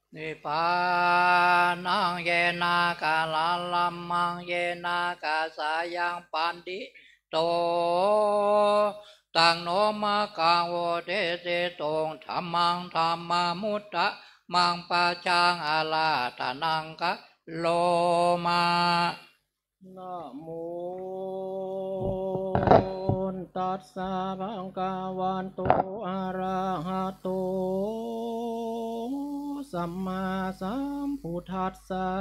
นิพพานังเยนากาลาลัมมังเยนากาสายังปันติโตตังโนมะกังโวเทเสตงธรรมังธรรมมุตตะมังปะจังอาลาทานังกะโลมานะโมตัสสะภะคะวะโตอะระหะโตสัมมาสัมพุทธัสสะ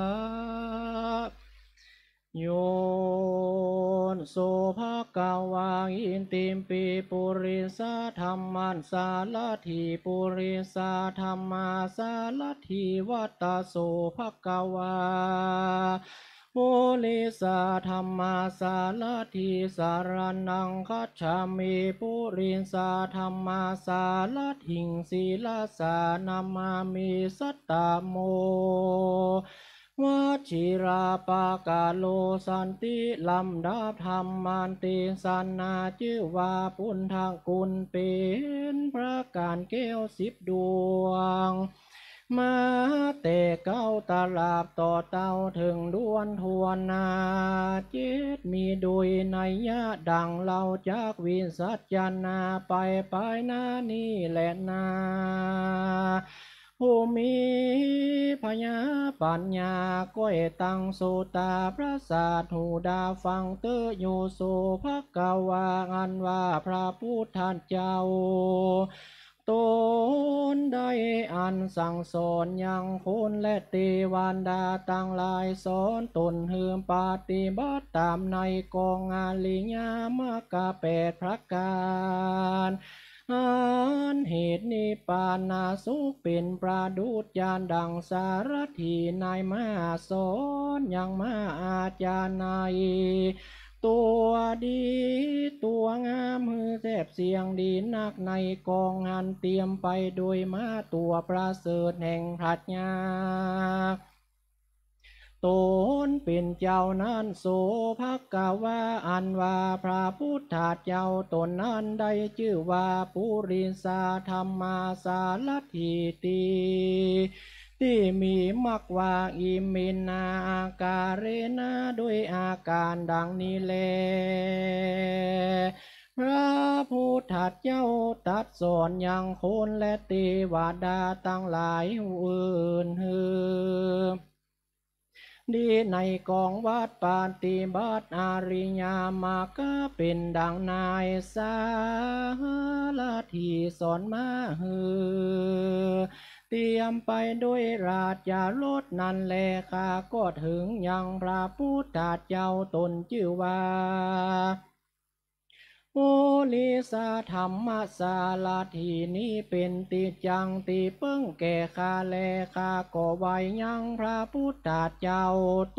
โยนโสภะคะวะอินติมปิปุริสาธัมมัสสาลทิปุริสาธัมมาสาลทิวัตตโสภะคะวะปุริสาธัมมาสาลทิสารนังคัจฉามิปุริสาธัมมาสาลทิงศีลสานามามิสัตตโมวชิราปากาโลสันติลำดับธรรมันติสันนาจือว่าปุณทางกุลเป็นพระการแก้ว10 ดวงมาแต่เก้าตลาบต่อเต้าถึงด้วนทวนนาเจ็ดมีโดยในยะดังเราจากวิสัชยานาไปนานี่แหละนาผู้มีพญาปัญญาก้อยตังโสตาพระศาสหูดาฟังเตโยโสภะกวาอันว่าพระพุทธเจ้าตนได้อันสั่งสอนยังคนและเทวดาตั้งหลายสอนตนเฮือมปฏิบัติตามในกองอาลิยามกะ8 ประการอันเหตุนิพพานาสุขเป็นประดุจญาณดังสารถีนายมาสอนยังมาอาจารย์ในตัวดีตัวงามมือแทบเสียงดีนักในกองงานเตรียมไปโดยมาตัวประเสริฐแห่งปรัชญาตนเป็นเจ้านั้นโสภกวาอันว่าพระพุทธเจ้าตนนั้นได้ชื่อว่าปุริสาธัมมาสาลทิติที่มีมักว่าอิมินาอาการเรนะด้วยอาการดังนี้แลพระพุทธเจ้าตรัสสอนยังคนและเทวดาตั้งหลายอื่นดีในกองวัดปฏิบัติอาริยามรรคเป็นดังนายสาลทีสอนมาฮือเตรียมไปด้วยราชรถนั่นแลข้าก็ถึงยังพระพุทธเจ้าตนชื่อว่าปุริสาธัมมาสาลาทีนี้เป็นติจังติเปิ้งแก่ข้าแลข้าก็ไว้ยังพระพุทธเจ้าโต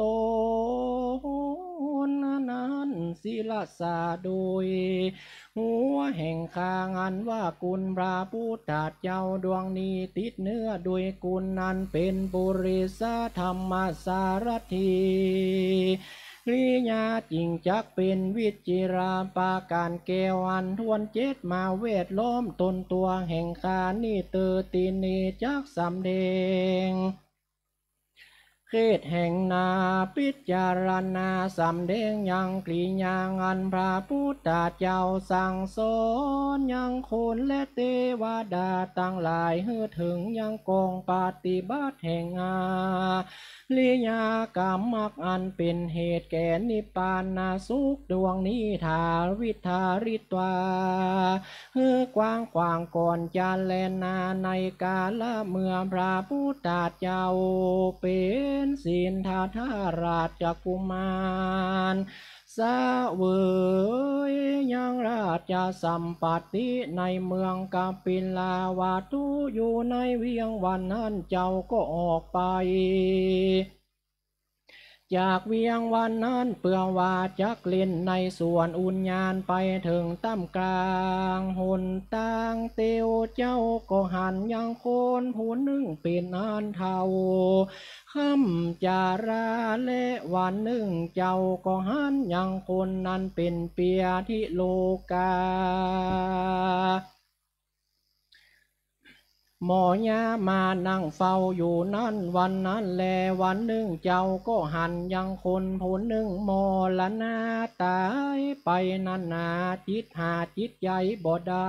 นั้นศิลาสาโดยหัวแห่งข้างอันว่ากุลพระพุทธเจ้าดวงนี้ติดเนื้อด้วยกุลนั้นเป็นปุริสาธัมมาสารทีริยาจริงจักเป็นวิจิราปาการแก้วอันทวน7มาเวทล้อมตนตัวแห่งคานิเตอตินีจักสำแดงเขตแห่งนาพิจารณาสำแดงยังกลียางอันพระพุทธเจ้าสั่งสอนยังคนและเทวดาตั้งหลายเฮือถึงยังกองปฏิบัติแห่งลิยากรรมักอันเป็นเหตุแก่นิพพานาสุขดวงนี้ทาวิทาริตวาเฮือกว้างขวางก่อนจะแลนาในกาละเมื่อพระพุทธเจ้าเป็นสินทาธาราชกุมารสาเวยยังราชสัมปัติในเมืองกาปิลาวาตุอยู่ในเวียงวันนั้นเจ้าก็ออกไปจากเวียงวันนั้นเปื่อว่าจักเล่นในสวนอุญญาณไปถึงตั้มกลางหนตางเตียวเจ้าก็หันยังโคนผู้นึ่งเป็นอันเทาค่ำจาราและวันหนึ่งเจ้าก็หันยังคนนั้นเป็นเปียทิโลกาหมอยามานั่งเฝ้าอยู่นั่นวันนั้นแลวันหนึ่งเจ้าก็หันยังคนผู้หนึ่งมรณะตายไปนั่นนาจิตหาจิตใจบ่ได้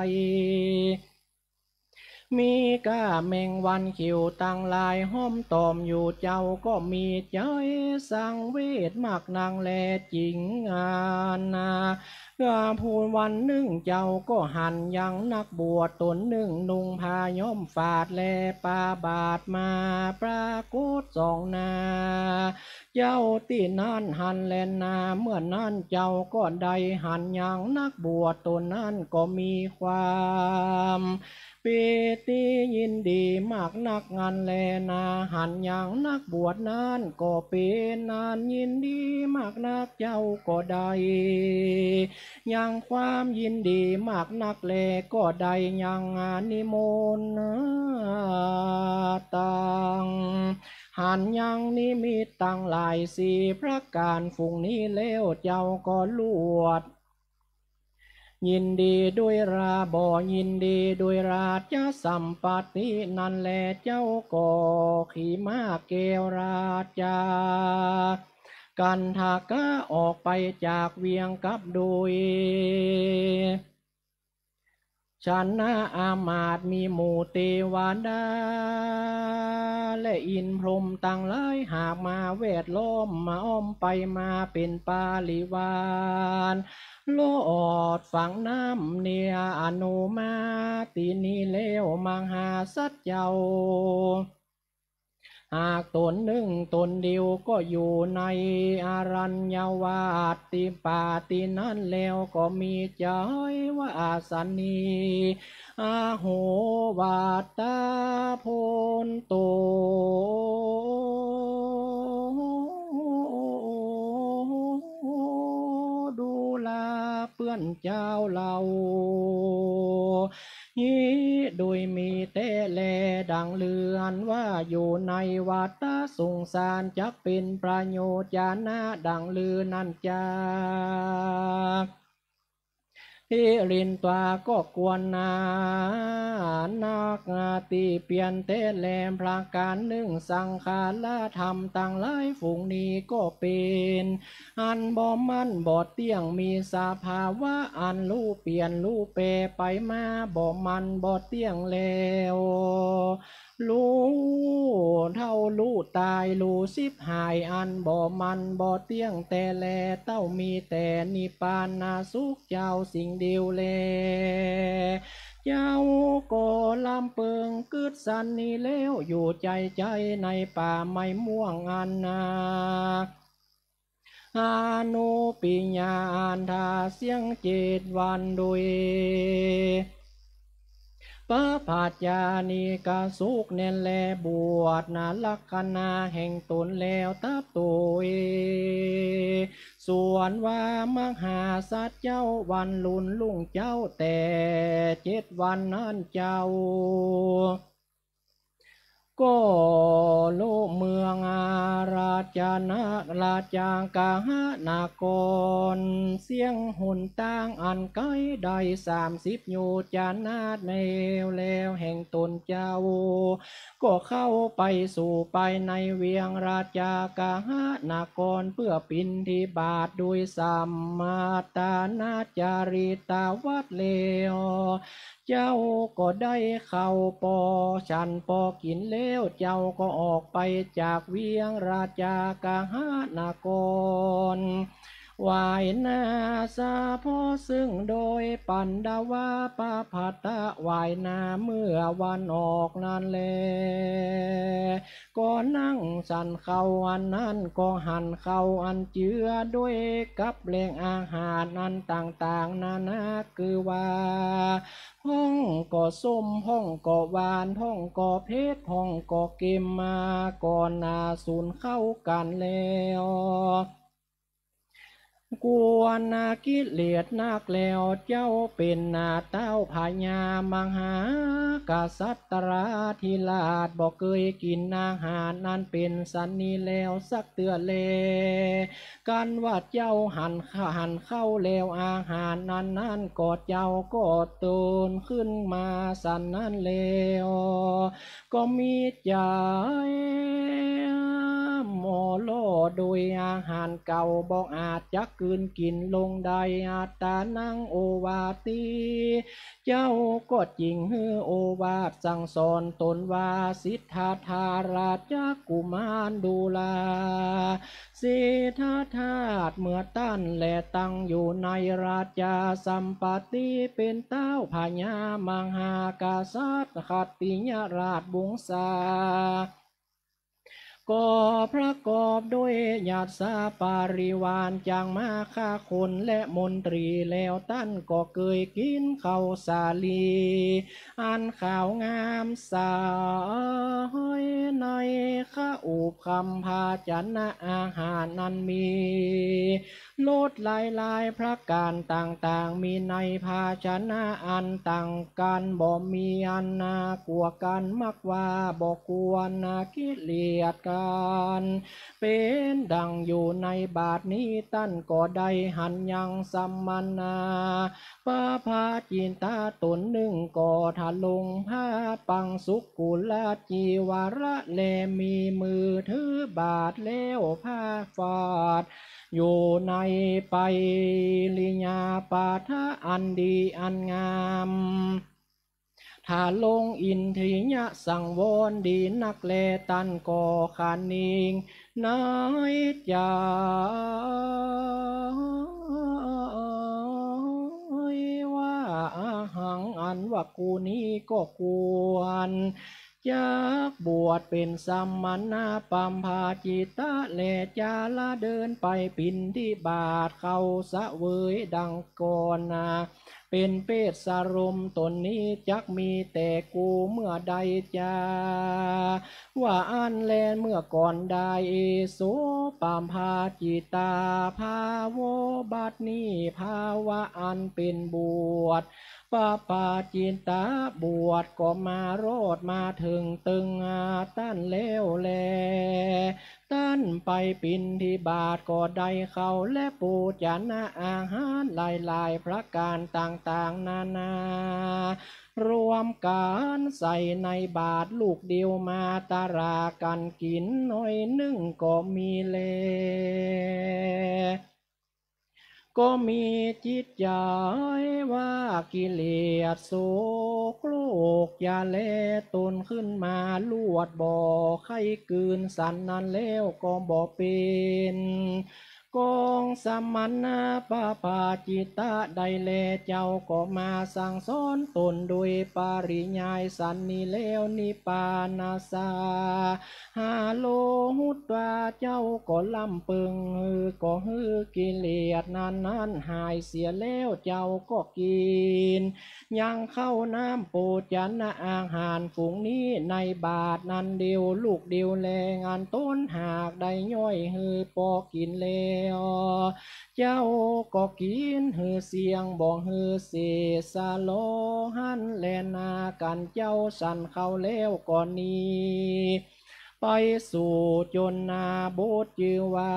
มีก้าแมงวันขิวตั้งลายห้อมตอมอยู่เจ้าก็มีใจสังเวชมากนางแลจริงงานนาพูนวันหนึ่งเจ้าก็หันยังนักบวชตนหนึ่งนุ่งผ้าย้อมฝาดแลปาบาทมาปรากฏสองนาเจ้าตีนั่นหันแลนนาเมื่อนั้นเจ้าก็ได้หันยังนักบวชตนนั้นก็มีความปีติยินดีมากนักงานแลนาหันอย่างนักบวชนั้นก็เป็นนานยินดีมากนักเจ้าก็ได้ยังความยินดีมากนักแลก็ได้ยังงานนิมนต์ตังหันยังนิมิตตั้งหลายสี่พระการฝุ่งนี้แล้วเจ้าก็ลวดยินดีด้วยราบ่ยินดีด้วยราชสัมปตินั่นแลเจ้าก็ขี่ม้าเกวราชากันทากะออกไปจากเวียงกับโดยฉันนาอามาตมีหมู่เทวดาและอินพรหมต่างหลายหากมาแวดล้อมมาอ้อมไปมาเป็นปาลิวานโลดฝั่งน้ำเนียอนุมาตินีเลวมังหาสัจเจ้าหากตนหนึ่งตนเดียวก็อยู่ในอารัญญวาติป่าตินั้นแล้วก็มีใจว่าอาสันนีอาโหวาตาโพนโตดูลาเปื้อนเจ้าเราโดยมีแต่แลดังเลือนว่าอยู่ในวัฏสงสารจักเป็นประโยชน์ญาณดังลือนั่นจาฮิรินตัวก็กวนนานักตีเปลี่ยนเทแลมพระการหนึ่งสังขารธรรมต่างหลายฝูงนี้ก็เป็นอันบ่มันบ่เที่ยงมีสภาวะอันรู้เปลี่ยนรู้เปไปมาบ่มันบ่เที่ยงแล้วรู้เท่ารู้ตายรู้สิบหายอันบ่มันบ่เที่ยงแต่แลเต้ามีแต่นิพพานนาสุขเจ้าสิ่งเดียวแลเจ้าก็ลำเปิงกึดสันนี่แล้วอยู่ใจใจในป่าไม้ม่วงอันนาอานุปิญญาอันทาเสียงเจดวันโดยปะผาจานิกาสุกเนแลบวชนาลักษณะแห่งตนแล้วตับตัวส่วนว่ามหาสัจเจ้าวันลุนลุงเจ้าแต่7 วันนั้นเจ้าก็โลเมืองอาราชนาราชากาหนากรเสียงหุนต่างอันไกลได้30 โยจานาดแมวแล้วแห่งตนเจ้าก็เข้าไปสู่ไปในเวียงราชากาหนากรเพื่อปิณฑบาตโดยสัมมาตานาจาริตาวัดเลวเจ้าก็ได้เข้าปอฉันปอกินแล้วเจ้าก็ออกไปจากเวียงราชากาหนากรวายนาสาพอซึ่งโดยปันดาวาปาภัตตะวายนาเมื่อวันออกนั่นแลก็นั่งสันเขาอันนั้นก็หันเขาอันเจือด้วยกับแหล่งอาหารอันต่างๆนานาคือว่าห้องก็ส้มห้องก็หวานห้องก็เพชรห้องก็เก็มมาก่อนนาสูนเข้ากันแล้วกวนนากิเลสนักแล้วเจ้าเป็นนาเต้าพญามหากษัตราธิราชบอกเคยกินอาหารนั้นเป็นสันนีแล้วสักเตือเลกันว่าเจ้าหันเข้าแล้วอาหารนั้นกอดเจ้าก็ตูนขึ้นมาสันนั้นแล้วก็มีใจหมอโลโดยอาหารเก่าบอกอาจจะกืนกินลงใดอาตานังโอวาตีเจ้าก็จริงฮือโอวาทสั่งสอนตนว่าสิทธาธาราชกุมารดูลาสิทธาธาตุเมื่อตั้นและตั้งอยู่ในราชาสัมปติเป็นเต้าพญามหากษัตริย์ขัตติยราชวงศาก็ประกอบด้วยญาติสาปาริวารจางมาฆ่าคนและมนตรีแล้วตั้นก็เคยกินข้าวสาลีอันข่าวงามสายในข้าอูบคำพาจันนะอาหารนั้นมีโลดหลายพระการต่างๆมีในภาชนะอันต่างกันบ่มีอันนากลัวกันมักว่าบ่ควรนากิเลสกันเป็นดังอยู่ในบาทนี้ตั้นก็ได้หันยังสัมมนาปาพาจินตาตนหนึ่งก็ทะลงผ้าปังสุกุลจีวระแลมีมือถือบาทแล้วผ้าฟาดอยู่ในไปลิญาปาทะอันดีอันงามถ้าลงอินทรียะสังวรดีนักแลตันก่อขานิงน้อยใจว่าอาหังอันว่ากูนี้ก็ควรจากบวชเป็นสัมมนาปัมภาจิตะแลจาละเดินไปปินที่บาทเขาสะเวยดังก่อนนาเป็นเปตสารมตนนี้จักมีแต่กูเมื่อใดจาว่าอันแลเมื่อก่อนได้โสปามพาจิตาภาวบัดนี้ภาวะอันเป็นบวชปาปาจินตาบวชก็มารอดมาถึงตึงตั้นแล้วแลตั้นไปปินที่บาทก็ได้เขาและปูจานะอาหารหลายๆประการต่างๆนานารวมกันใส่ในบาทลูกเดียวมาตารากันกินหน่อยหนึ่งก็มีเลก็มีจิตใจว่ากิเลสโศกโลกอย่าแลตนขึ้นมาลวดบ่อไข้กืนสันนั้นแล้วก็บ่เป็นกองสมณะปาปาจิตะใดแลเจ้าก็มาสั่งสอนตนโดยปริยายสันนี้แล้วนิปานาสาหาโลหุตวาเจ้าก็ลำปึงก็ฮือกิเลสนั้นหายเสียแล้วเจ้าก็กินยังเข้าน้ำปูจานะอาหารฝูงนี้ในบาทนั้นเดียวลูกเดียวแลงานต้นหากได้ย่อยฮือปอกินแล้วเจ้าก็กินฮือเสียงบอกฮือเสสาโลหันแลนากันเจ้าสันเข้าแล้วก่อนนี้ไปสู่จนนาโบทจือว่า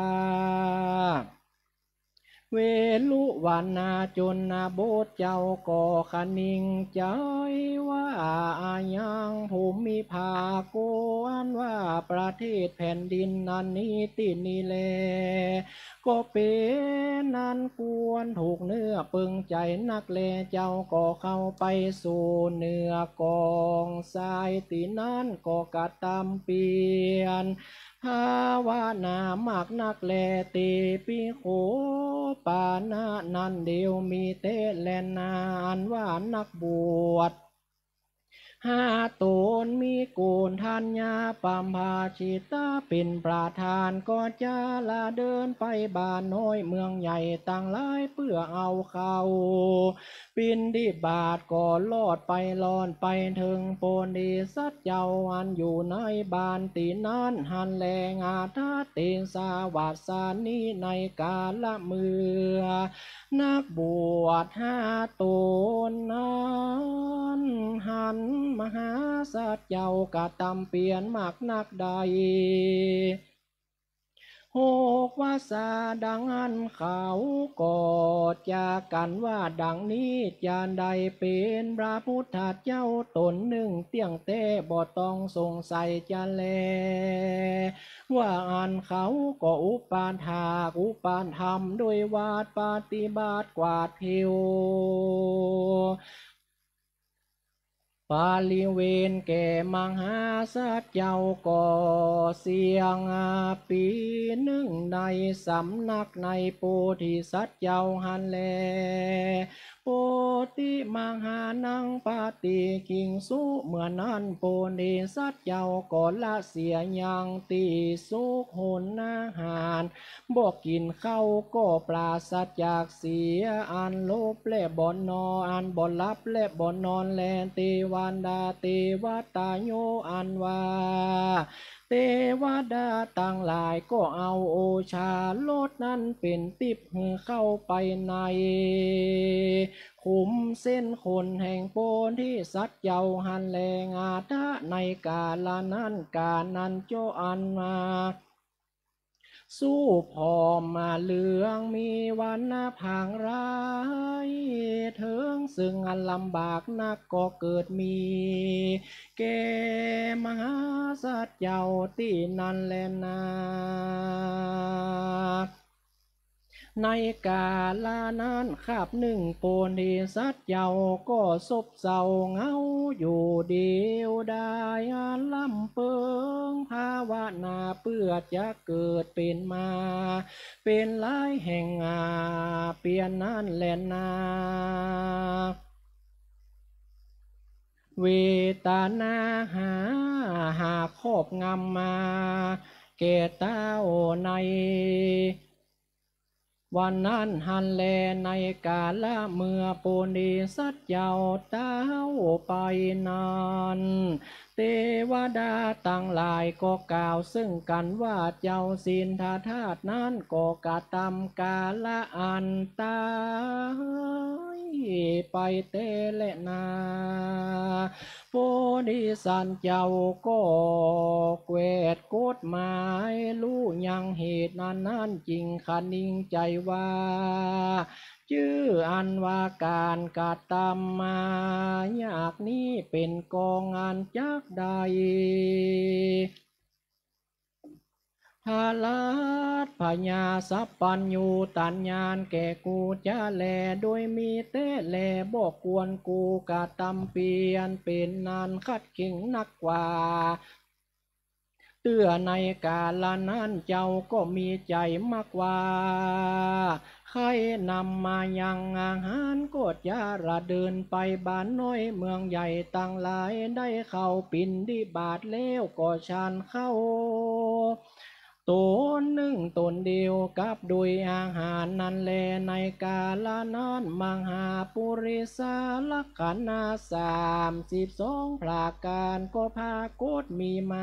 เวลุวันนาจนนาโบทเจ้าก่อขนิงใจว่าอายังภูมิภาโกอันว่าประเทศแผ่นดินนั้นนี้ตินี้แลก็เป็นนั้นควรถูกเนื้อปึงใจนักแลเจ้าก็เข้าไปสู่เนื้อกองทรายตินั้นก็กระตำเปลี่ยนภาวานามากนักแลตีปีโขปานานันเดียวมีเตแลนานว่านักบวชห้าตนมีโกนทัญญาปัมภาชิตาเป็นประธานก็จะลาเดินไปบ้านน้อยเมืองใหญ่ต่างหลายเพื่อเอาเขาปินดิบาทก็ลอดไปลอนไปถึงโปนดีสัตเจ้าอันอยู่ในบ้านตีนั้นหันแลงอาทาเตสาวัสานีในกาละเมือนักบวชห้าตนนั้นหันมหาสัตว์เจ้ากะตำเปลี่ยนมากนักใดหกว่าสาดังอันเขากอดจากกันว่าดังนี้จานใดเป็นพระพุทธเจ้าตนหนึ่งเตี้ยงเต้บ่ต้องสงสัยจะแลว่าอันเขาก็อุปาทากอุปาธรรมโดยวาดปฏิบัติกวาดผิวปาลิเวนแก่มหาสัตว์เจ้าก่อเสียงปีหนึ่งในสำนักในโพธิสัตว์เจ้าหันแลโพธิมหานังปาติกิงสุเมื่อนั้นโพธิสัตว์เจ้าก่อละเสียยังตีสุขหนอาหารบอกกินข้าวก็ปราศจากเสียอันโลภและบ่นนอนอันบ่หลับและบ่นอนแลเตวันดาเทวตาโยอันว่าเทวดาต่างหลายก็เอาโอชาโลดนั้นเป็นติบหือเข้าไปในขุมเส้นคนแห่งโปนที่สัตว์เยาหันแลงอาทะในกาลนั้นกานั้นโจอันมาสู้พอมมาเหลืองมีวันหน้าผางร้ายเถิงซึ่งอันลำบากนักก็เกิดมีแก่มหาสัตว์เจ้าที่นั่นแลนาในกาลานั้นคาบหนึ่งโปนิสัตว์เจ้าก็ซบเศร้าเงาอยู่เดียวได้อันลำเปิงภาวนาเพื่อจะเกิดเป็นมาเป็นหลายแห่งเปลี่ยนนั้นแลนาเวตานาหาครอบงำมาแก่เต้าในวันนั้นหันแลในกาละเมื่อปุณิสัตว์เจ้าเต้าไปนานเทวดาตั้งหลายก็กล่าวซึ่งกันว่าเจ้าสินทธาตุนั้นก็กระทำกาละอันตายไปเตและนาโพธิสัตว์เจ้าก็เกวดกฎหมายรู้ยังเหตุนั้นจริงคันนิ่งใจว่าชื่ออันว่าการกระทำมาอยากนี้เป็นกองงานจักใดทาลัดพญาสัพปัญญูตัญญาณแก่กูจะแลโดยมีเตแลบอกกวนกูกะตำเปลี่ยนเป็นนานคัดเข่งนักกว่าเตื้อในกาลนั้นเจ้าก็มีใจมากกว่าใครนำมายังอาหารก็จะระเดินไปบ้านน้อยเมืองใหญ่ต่างหลายได้เข้าปินดิบาทแล้วก็ชันเข้าตนหนึ่งตนเดียวกับโดยอาหารนั้นแลในกาลนั้นมังหาปุริสาลักขณา32ประการก็พากฏมีมา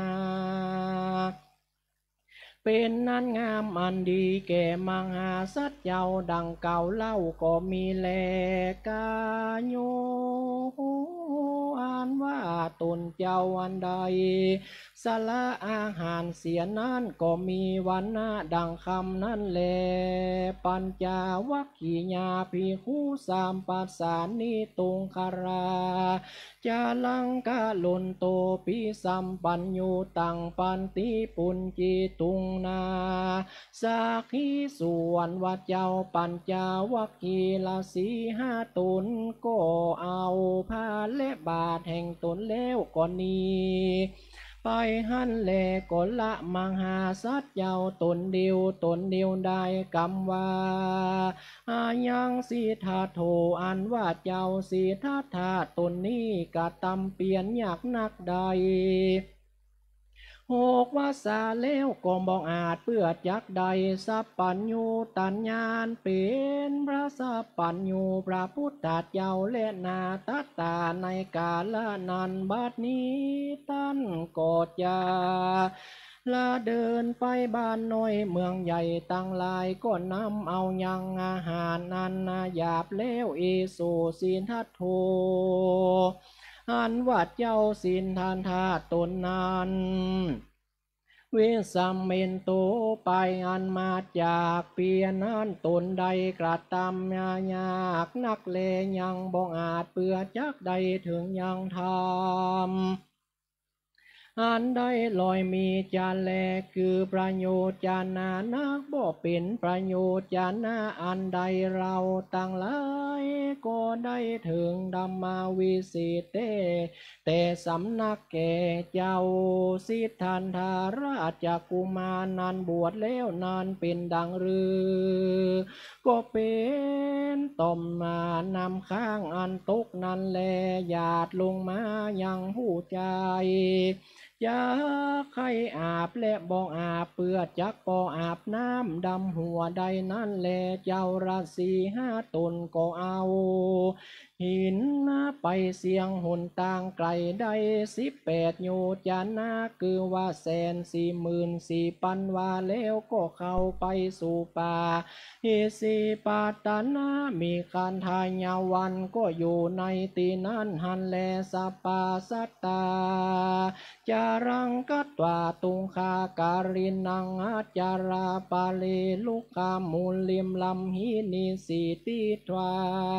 เป็นนั้นงามอันดีแก่มังหาสัตว์เจ้าดังเก่าเล่าก็มีแลกาโยอ่านว่าตนเจ้าอันใดสละอาหารเสียนั้นก็มีวันนะดังคำนั้นแลปัญจวัคคียาภิกขุสามปัสสานิตุงคาราจาลังกาลุนโตปิสัมปัญญูตังปันติปุญจิตุงนาสักขีส่วนวัดเจ้าปัญจวัคคีลาสีห้าตนก็เอาผ้าและบาทแห่งตนแล้วก่อนนี้ปไปหันแลก็ละมังหาสัตเจ้าตนเดียวได้กำว่าอายังสีทาโทอันว่าเจ้าสีทาธาตนนี้กะตำเปลี่ยนยากนักใดหกว่าสาแล้วก็มองอาจเปื้อจักใดสัพปัญญูตัญญาณเป็นพระสัพปัญญูพระพุทธเจ้าและนาตตาในกาลนันบัดนี้ตั้นกอดยาละเดินไปบ้านน้อยเมืองใหญ่ตั้งหลายก็นำเอายังอาหารนันนาหยาบแล้วเอโซสินทัตโธอันว่าเจ้าสินทานทาตนนั้นเวสัมเมนโตไปอันมาจากเปียนั้นตนใดกระทำยากนักเลยังบ่อาจเปื่อจักใดถึงยังทำอันใดลอยมีจานแลคือประโยชน์จานานักบ่เป็นประโยชน์จานาอันใดเราตั้งหลายก็ได้ถึงดัมมาวิสิตเตแต่สำนักแก่เจ้าสิทธันธาราชกุมารนันบวชแล้วนานเป็นดังรือก็เป็นต่อมมานำข้างอันตกนั้นแลหยาดลงมายังผู้ใจอยากให้อาบและบ่อาบเปื้อจักบ่อาบน้ำดำหัวใดนั่นแลเจ้าราศีห้าตนก็เอาหินไปเสียงหนต่างไกลได้18 โยชนะคือว่า144,000 ว่าแล้วก็เข้าไปสู่ป่าอิสิปาตนะมีการทายาวันก็อยู่ในตีนั้นหันแลสปาสัตตาจารังกัตวาตุงคาการินังอาจาราปาเลลุกามูลลิมลัมหินิสีติทวา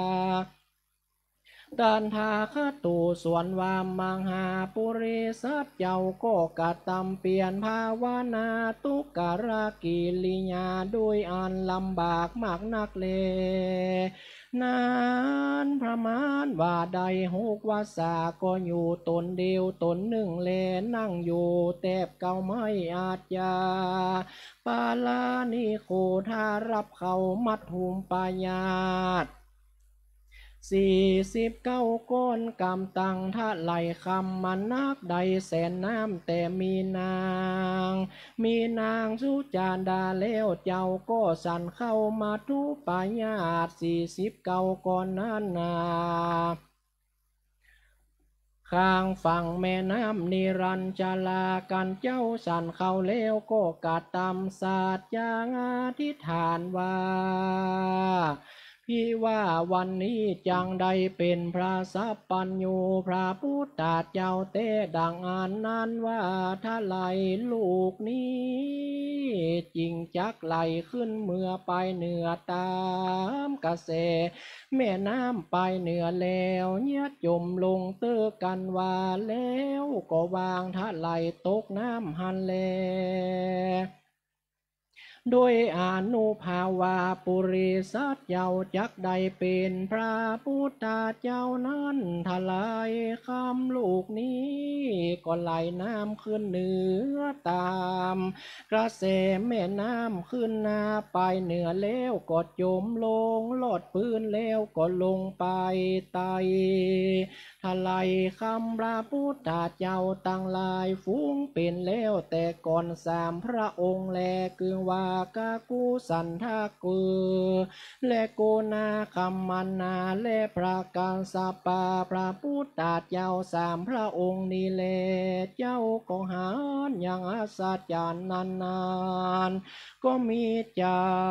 ตันทาคตูส่วนวามมังหาปุริสัตเจ้าก็กะตำเปลี่ยนภาวนาตุกรากิลิญาด้วยอันลำบากมากนักเลนานพระมานว่าใด6 วาสาก็อยู่ตนเดียวตนหนึ่งเลนั่งอยู่แตบเก่าไม่อาจยาปาลานิโคทารับเขามัดหุมปายาต49 ก้อนกำตังท่าไหลคำมันนักใดแสนน้ำแต่มีนางสุจารดาแล้วเจ้าก็สั่นเข้ามาทุปายาต49 ก้อนนั้นนาข้างฝั่งแม่น้ำนิรัญจลากันเจ้าสั่นเข้าแล้วก็กะตำศาสตร์ยางอธิษฐานว่าพี่ว่าวันนี้จังได้เป็นพระสัพพัญญูพระพุทธเจ้าเตดังอันนั้นว่าถ้าไหลลูกนี้จริงจักไหลขึ้นเมื่อไปเหนือตามกระแสแม่น้ำไปเหนือแล้วเนี่ยจมลงเตื้อกันว่าแล้วก็วางถ้าไหลตกน้ำหันแลโดยอนุภาวาปุริสัตเจ้าจักได้เป็นพระพุทธเจ้านั้นทลายคำลูกนี้ก็ไหลน้ำขึ้นเหนือตามกระแสแม่น้ำขึ้นหน้าไปเหนือแล้วก็จมลงลอดพื้นแล้วก็ลงไปไตทลายคำพระพุทธเจ้าตั้งหลายฟุ้งเป็นแล้วแต่ก่อน3 พระองค์แลคือว่ากากุสันทากุและโกนาคัมมันนาและพระกาสปาพระพุทธเจ้า3 พระองค์นี้แลเจ้าก็หาอย่างอาศจรรย์นานๆก็มีใจ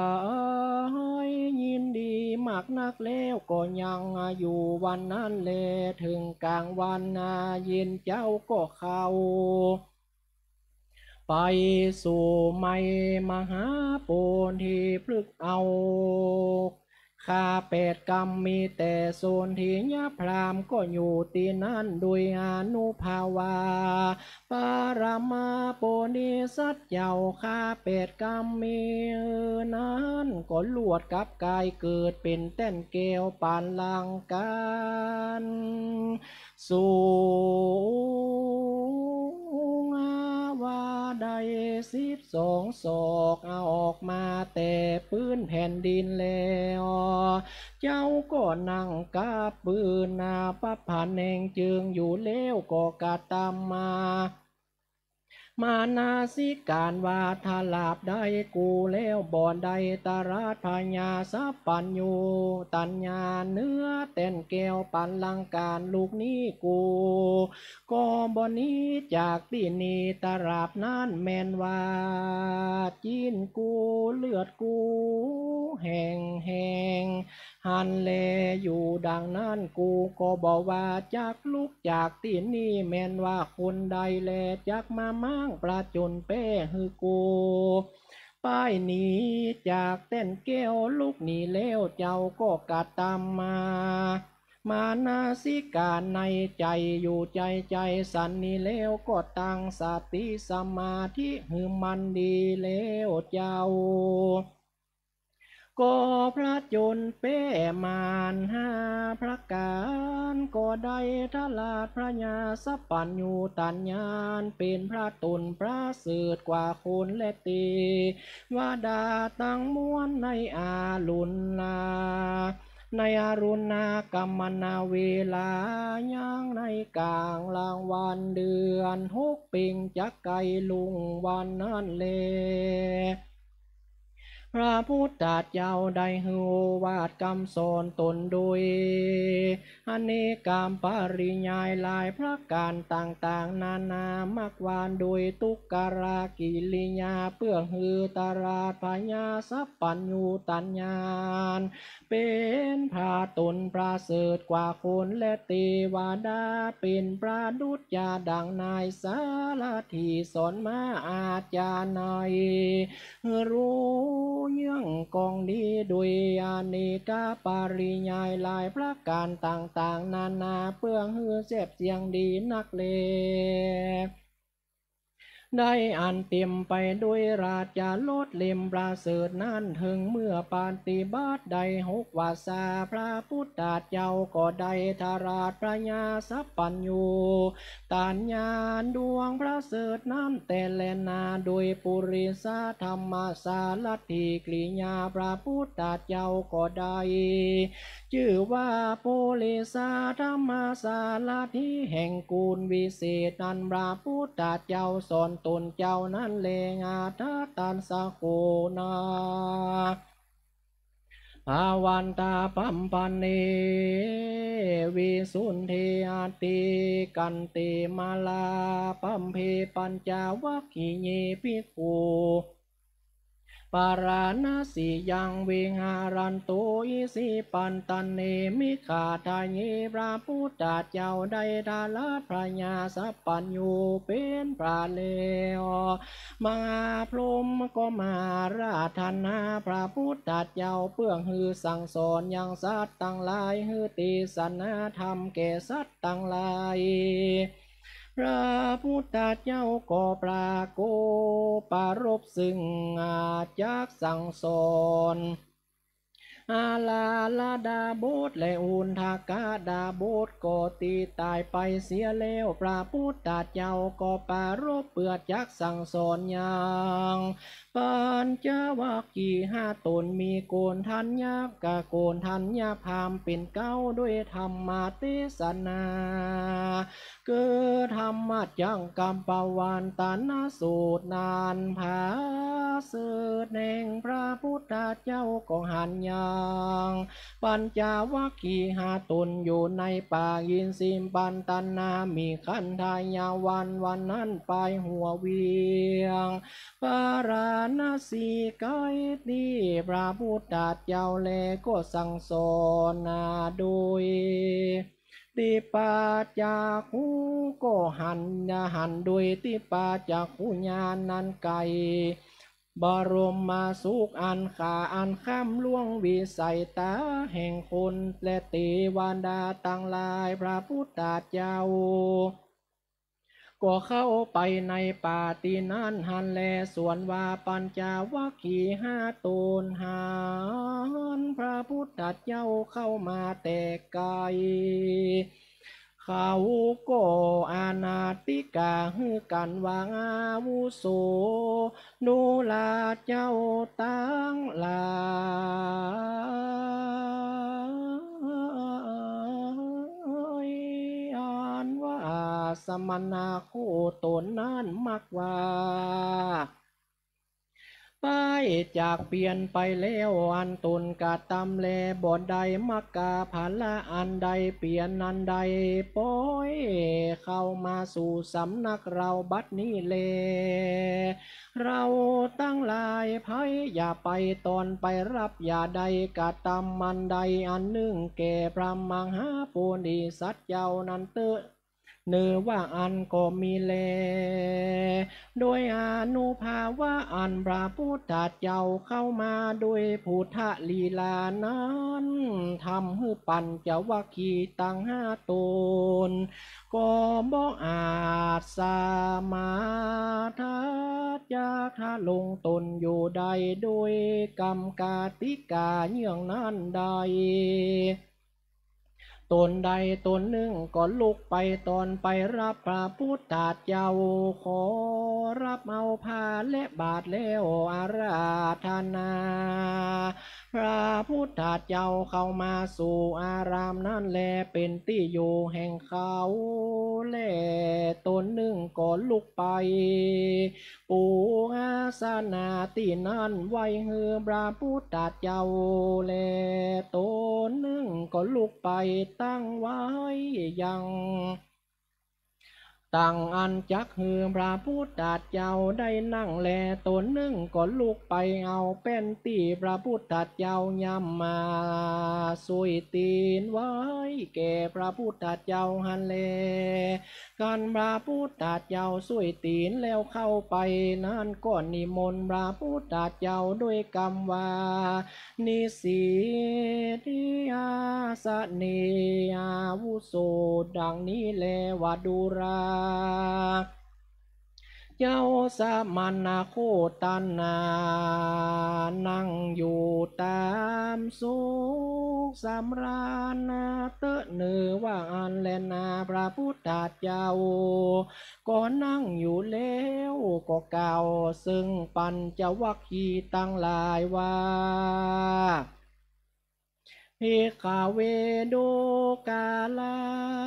ยินดีมากนักแล้วก็ยังอยู่วันนั้นแลถึงกลางวันเย็นเจ้าก็เข้าไปสู่ไม่มหาโพธิพฤกษ์เอาข้า8 กรรมมีแต่โซนที่ญาพรามก็อยู่ตีนั้นโดยอนุภาวาปารมาโพธิสัตว์เจ้าข้า8 กรรมมีนั้นก็ลวดกับกายเกิดเป็นแต้นเกลปานลังการสูง 12 ศอกเอาออกมาแต่ปืนแผ่นดินแล้วเจ้าก็นั่งกาปืนนาปับผ่านแหงจึงอยู่เล้วก็กาตามมานาสิการว่าทาลาบได้กูแล้วบ่อนใดตาราพญาสัพปัญญูตัญญาเนื้อเต้นแก้วปันลังการลูกนี้กูก็บ่นี้จากที่นี่ตาราบนั้นแม่นว่าจีนกูเลือดกูแห่งหันแลอยู่ดังนั้นกูก็บอกว่าจากลูกจากที่นี่แม่นว่าคนใดแลจากมามั่งประจนเป้ฮือกูป้ายหนีจากเต้นแก้วลูกหนีแล้วเจ้าก็กะตามมานาสิการในใจอยู่ใจสันนี้แล้วก็ตั้งสติสมาธิหือมันดีแล้วเจ้าก็พระจนเป้มาน5 พระการก็ได้ทลาดพระญาสัพปัญญูตัญญาณเป็นพระตุนพระเสริฐกว่าคนและตีว่าดาตั้งม้วนในอาลุนนาในอารุณากรรมนาเวลาย่างในกลางลางวันเดือน6 ปิงจักไก่ลุงวันนั้นเลพระพุทธเจ้าได้หือวาดกำสอนตนโดยอเนกามปริยายลายพระการต่างๆนานามากวานโดยตุกการากิริยาเพื่อหือตาราพญาสัพปัญญูตัญญาณเป็นพระตนพระเสริฐกว่าคนและเทวดาเป็นพระดุจยาดังนายสารถีสอนมาอาจารย์ในรู้ยังกองดีด้วยอานิกาปาริยายลายพระการต่างๆนานาเพื่อฮือเจ็บเสียงดีนักเลได้อันเต็มไปด้วยราชาโลดเล่มประเสริฐนั้นถึงเมื่อปฏิบัติได้6 วาสาพระพุทธเจ้าก็ได้ทาราชพระญาสัพปัญญูตัญญาณดวงพระเสริฐนั้นแต่แลนาโดยปุริสธรรมสารถิกริยาพระพุทธเจ้าก็ได้ชื่อว่าปุริสธรรมสารถิแห่งกูลวิเศษนั้นพระพุทธเจ้าสอนตนเจ้านั้นเลงอาทาตันสะโคนาภาวันตาปัมปันเนวิสุนเทอาติกันติมาลาปัมเพปัญจวัคคีเยภิกขุปาราณสียังเวหารันโตอิสิปันตันเนมิขาทายเยพระพุทธเจ้าได้ทาลัดพระญาสัพปัญญูเป็นพระเลวมาพรหมก็มาราธนาพระพุทธเจ้าเพื่อฮือสั่งสอนยังสัตว์ตั้งหลายฮือติสนาธรรมแก่สัตว์ตั้งหลายพระพุทธเจ้าก็ปราโกปารภซึ่งอาจากสั่งสอนอาลาลาดาโบสและอุนทากาดาโบสก็ตีตายไปเสียแล้วพระพุทธเจ้าก็ปารภเปื่อจักสั่งสอนอย่างปัญจวัคคีย์5 ตนมีโกนทัญญากะโกนทัญญาพามเป็นเก้าด้วยธรรมเทศนาเกิดธรรมจังกัมปวันตานาสูตรนานผาเสดแห่งพระพุทธเจ้าก็หันยังปัญจวัคคีย์5 ตนอยู่ในป่ายินสิมปันตันนามีขันธายาวันนั้นไปหัวเวียงปาราณสีไกตีพระพุทธเจ้าแลก็สั่งสอนโดยติปาจากขุก็หันโดยติปาจากขุญาณนั้นไกลบรมมาสุขอันขาอันข้ามล่วงวิสัยตาแห่งคนและเทวดาตั้งหลายพระพุทธเจ้าก็เข้าไปในป่าตีนั้นหันแลส่วนว่าปัญจวัคคีย์5 ตนหันพระพุทธเจ้าเข้ามาแต่ไกลเขาก็อานาติกาฮือกันวางอาวุโสดูลาเจ้าตั้งหลายอ่านว่าสมณะโคตนนั้นมักว่าไปจากเปลี่ยนไปแล้วอันตนกาตำแลบ่ใดมักกาภาละอันใดเปลี่ยนอันใดป้อยเข้ามาสู่สำนักเราบัดนี้เลเราตั้งหลายภัยอย่าไปตอนไปรับอย่าใดกาตำมันใดอันหนึ่งแก่พระมังหาปุริสัตเจ้านั้นเตอเนื้อว่าอันก็มีแลโดยอนุภาวะอันพระพุทธเจ้าเข้ามาโดยพุทธลีลานั้นทำให้ปัญจวัคคีย์ตั้งห้าตนก็บ่อาจสามารถจะทะลงตนอยู่ใดโดยกรรมกาติกาเยื่องนั้นใดตนใดตนหนึ่งก็ลุกไปตอนไปรับพระพุทธเจ้าขอรับเอาผ้าและบาทแล้วอาราธนาพระพุทธเจ้าเข้ามาสู่อารามนั่นแลเป็นที่อยู่แห่งเขาและตนหนึ่งก็ลุกไปปูอาสนาที่นั่นไว้เฮือพระพุทธเจ้าและตนหนึ่งก็ลุกไปตั้งไว้ยังตั้งอันจักฮือพระพุทธเจ้าได้นั่งแลตนหนึ่งก็ลุกไปเอาเป็นตีพระพุทธเจ้ายำมาสุยตีนไว้แก่พระพุทธเจ้าหันแลการพระพุทธเจ้าสุยตีนแล้วเข้าไปนั่นก็นิมนต์พระพุทธเจ้าด้วยกรรมว่านิสีทิอาสเนอาวุโสดังนี้แลว่าดูราเจ้าสมณโคตันนานั่งอยู่ตามสุขสำราญนาเตอะเนือว่าอันแลนาพระพุทธเจ้าก็นั่งอยู่แล้วก็กล่าวซึ่งปัญจวัคคีย์ตั้งหลายว่าภิกขเวโดกาลา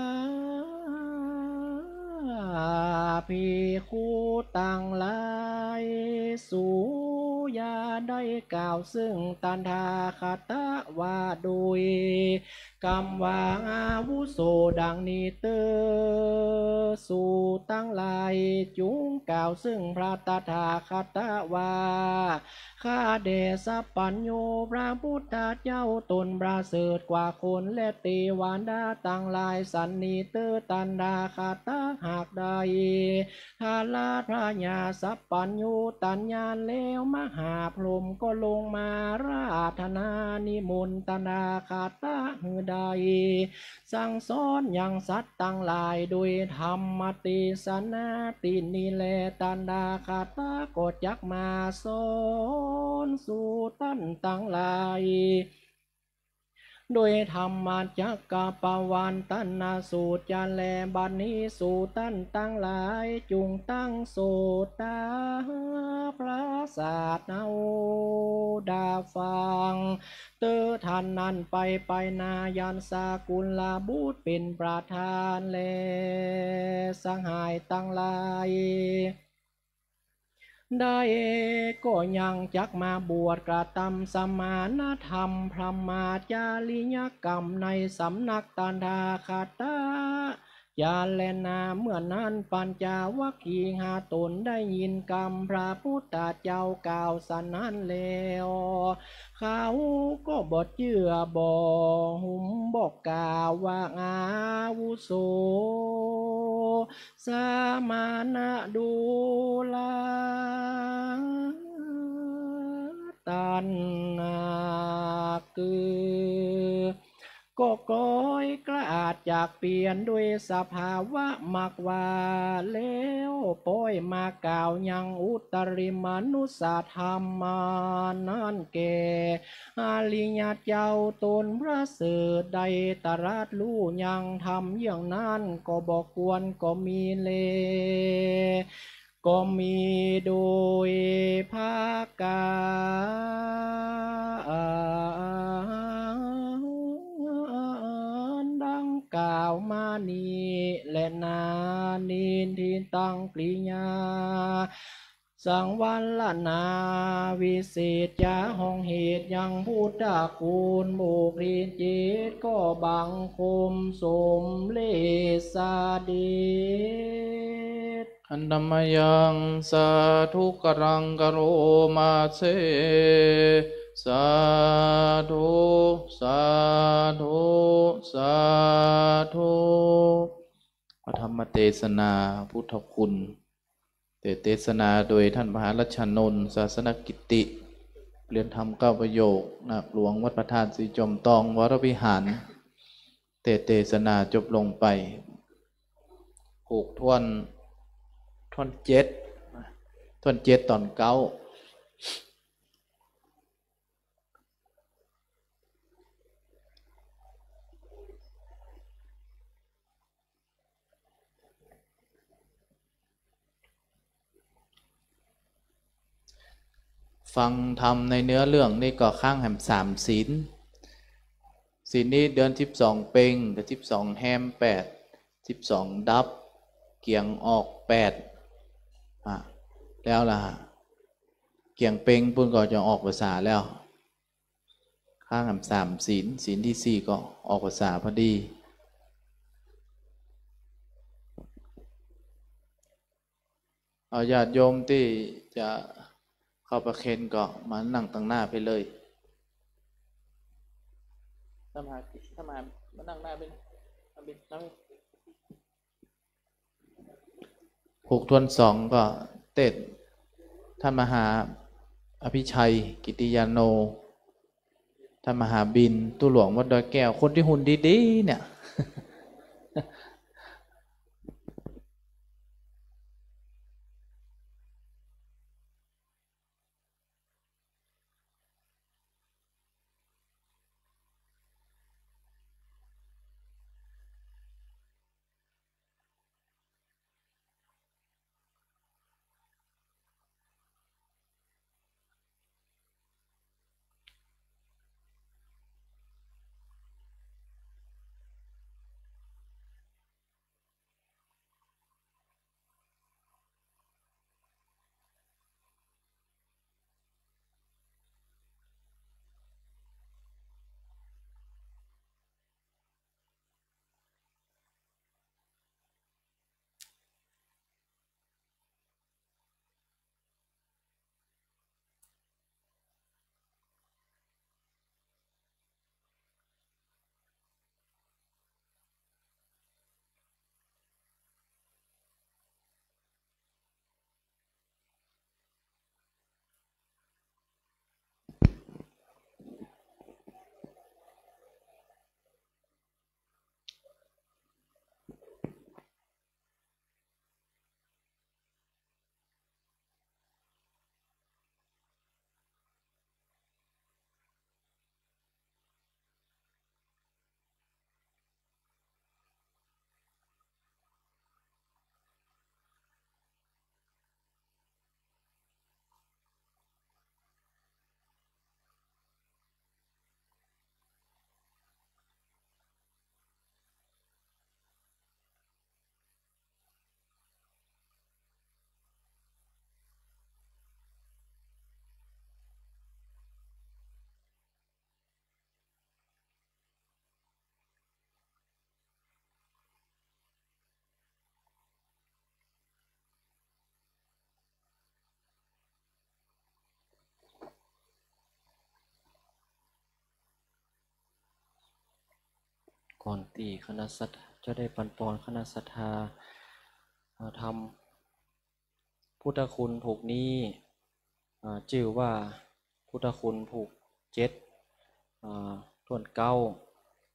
ภิกขุตั้งหลายสูยาได้กล่าวซึ่งตันทาคตะว่าโดยกรรมว่าอาวุโสดังนี้เตอสู่ตั้งหลายจุงกล่าวซึ่งพระตถาคตว่าข้าเดชปัญโยพระพุทธเจ้าตนประเสริฐกว่าคนและเทวดาตั้งหลายสันนิเตอตันดาคาตาหากใดทาลาพระญาสัพปัญโยตัญญาแล้วมหาพรหมก็ลงมาราธนานิมนต์ตันดาคาตาหือใดสั่งสอนอย่างสัตว์ตั้งหลายโดยธรรมติสนาตินิแลตันดาคาตาก็จักมาสอนสู่ตั้นตั้งหลายโดยธรรมจักกะปวันตันนาสูตรจาแลบัดนี้สู่ตั้นตั้งหลายจุงตั้งโสตาพระศาสนาดาฟังเตอท่านนั้นไปนายันสากุลลาบุตรเป็นประธานแลสังหายตั้งหลายได้ก็ยังจักมาบวชกระทำสมานธรรมพระมาจาริยกรรมในสำนักตันทาคาตายาแลนาเมื่อนั้นปัญจวัคคีย์หาตนได้ยินกรรมพระพุทธเจ้ากล่าวสนั้นแล้วเขาก็บอดเชื่อบ่หุมบอกกล่าวว่าอาวุโสสมานะดูลาตันนาคือก็กลอยกระอาจจากเปลี่ยนด้วยสภาวะมักว่าแล้วป้อยมากล่าวยังอุตริมนุสธรรมานั่นแก่อริยเจ้าตนพระเสด็จใดตรัสรู้ยังทำอย่างนั้นก็บอกควรก็มีเลก็มีโดยภาคาดังกล่าวมานี้และนานินทิตังกริยาสังวันละนาวิเศษจาห้องเหตุยังพุทธคุณโมกรีจิตก็บังคมสมเลสาเดชอันธรรมยังสาธุกรังกโรมาเสสาธุสาธุสาธุพระธรรมเทศนาพุทธคุณเทศนาโดยท่านมหารัชนนท์ศาสนกิติเรียนธรรม9ประโยคนักหลวงวัดประธานศรีจอมทองวรวิหารเทศนาจบลงไปผูกท่วนเจ็ดตอน9ฟังธรรมในเนื้อเรื่องนี่ก็ข้างแหม3 ศีลนี้เดือน12เพ็งกับ12แฮม8 12ดับเกี่ยงออก8แล้วล่ะเกี่ยงเพ็งปุ่นก็จะออกภาษาแล้วข้างแหม3 ศีลที่4ก็ออกภาษาพอดีเอาญาติโยมที่จะเข้าประเคนก็มานั่งตั้งหน้าไปเลยถ้ามานั่งหน้าไปผูกทวน2ก็เต้นท่านมหาอภิชัยกิติยาโนท่านมหาบินตู้หลวงวัดดอยแก้วคนที่หุ่นดีๆเนี่ยก่อนตีคณะสัตจะได้ปันปอนคณะสัทธาทำพุทธคุณผูกนี้ชื่อว่าพุทธคุณผูก7 ส่วน9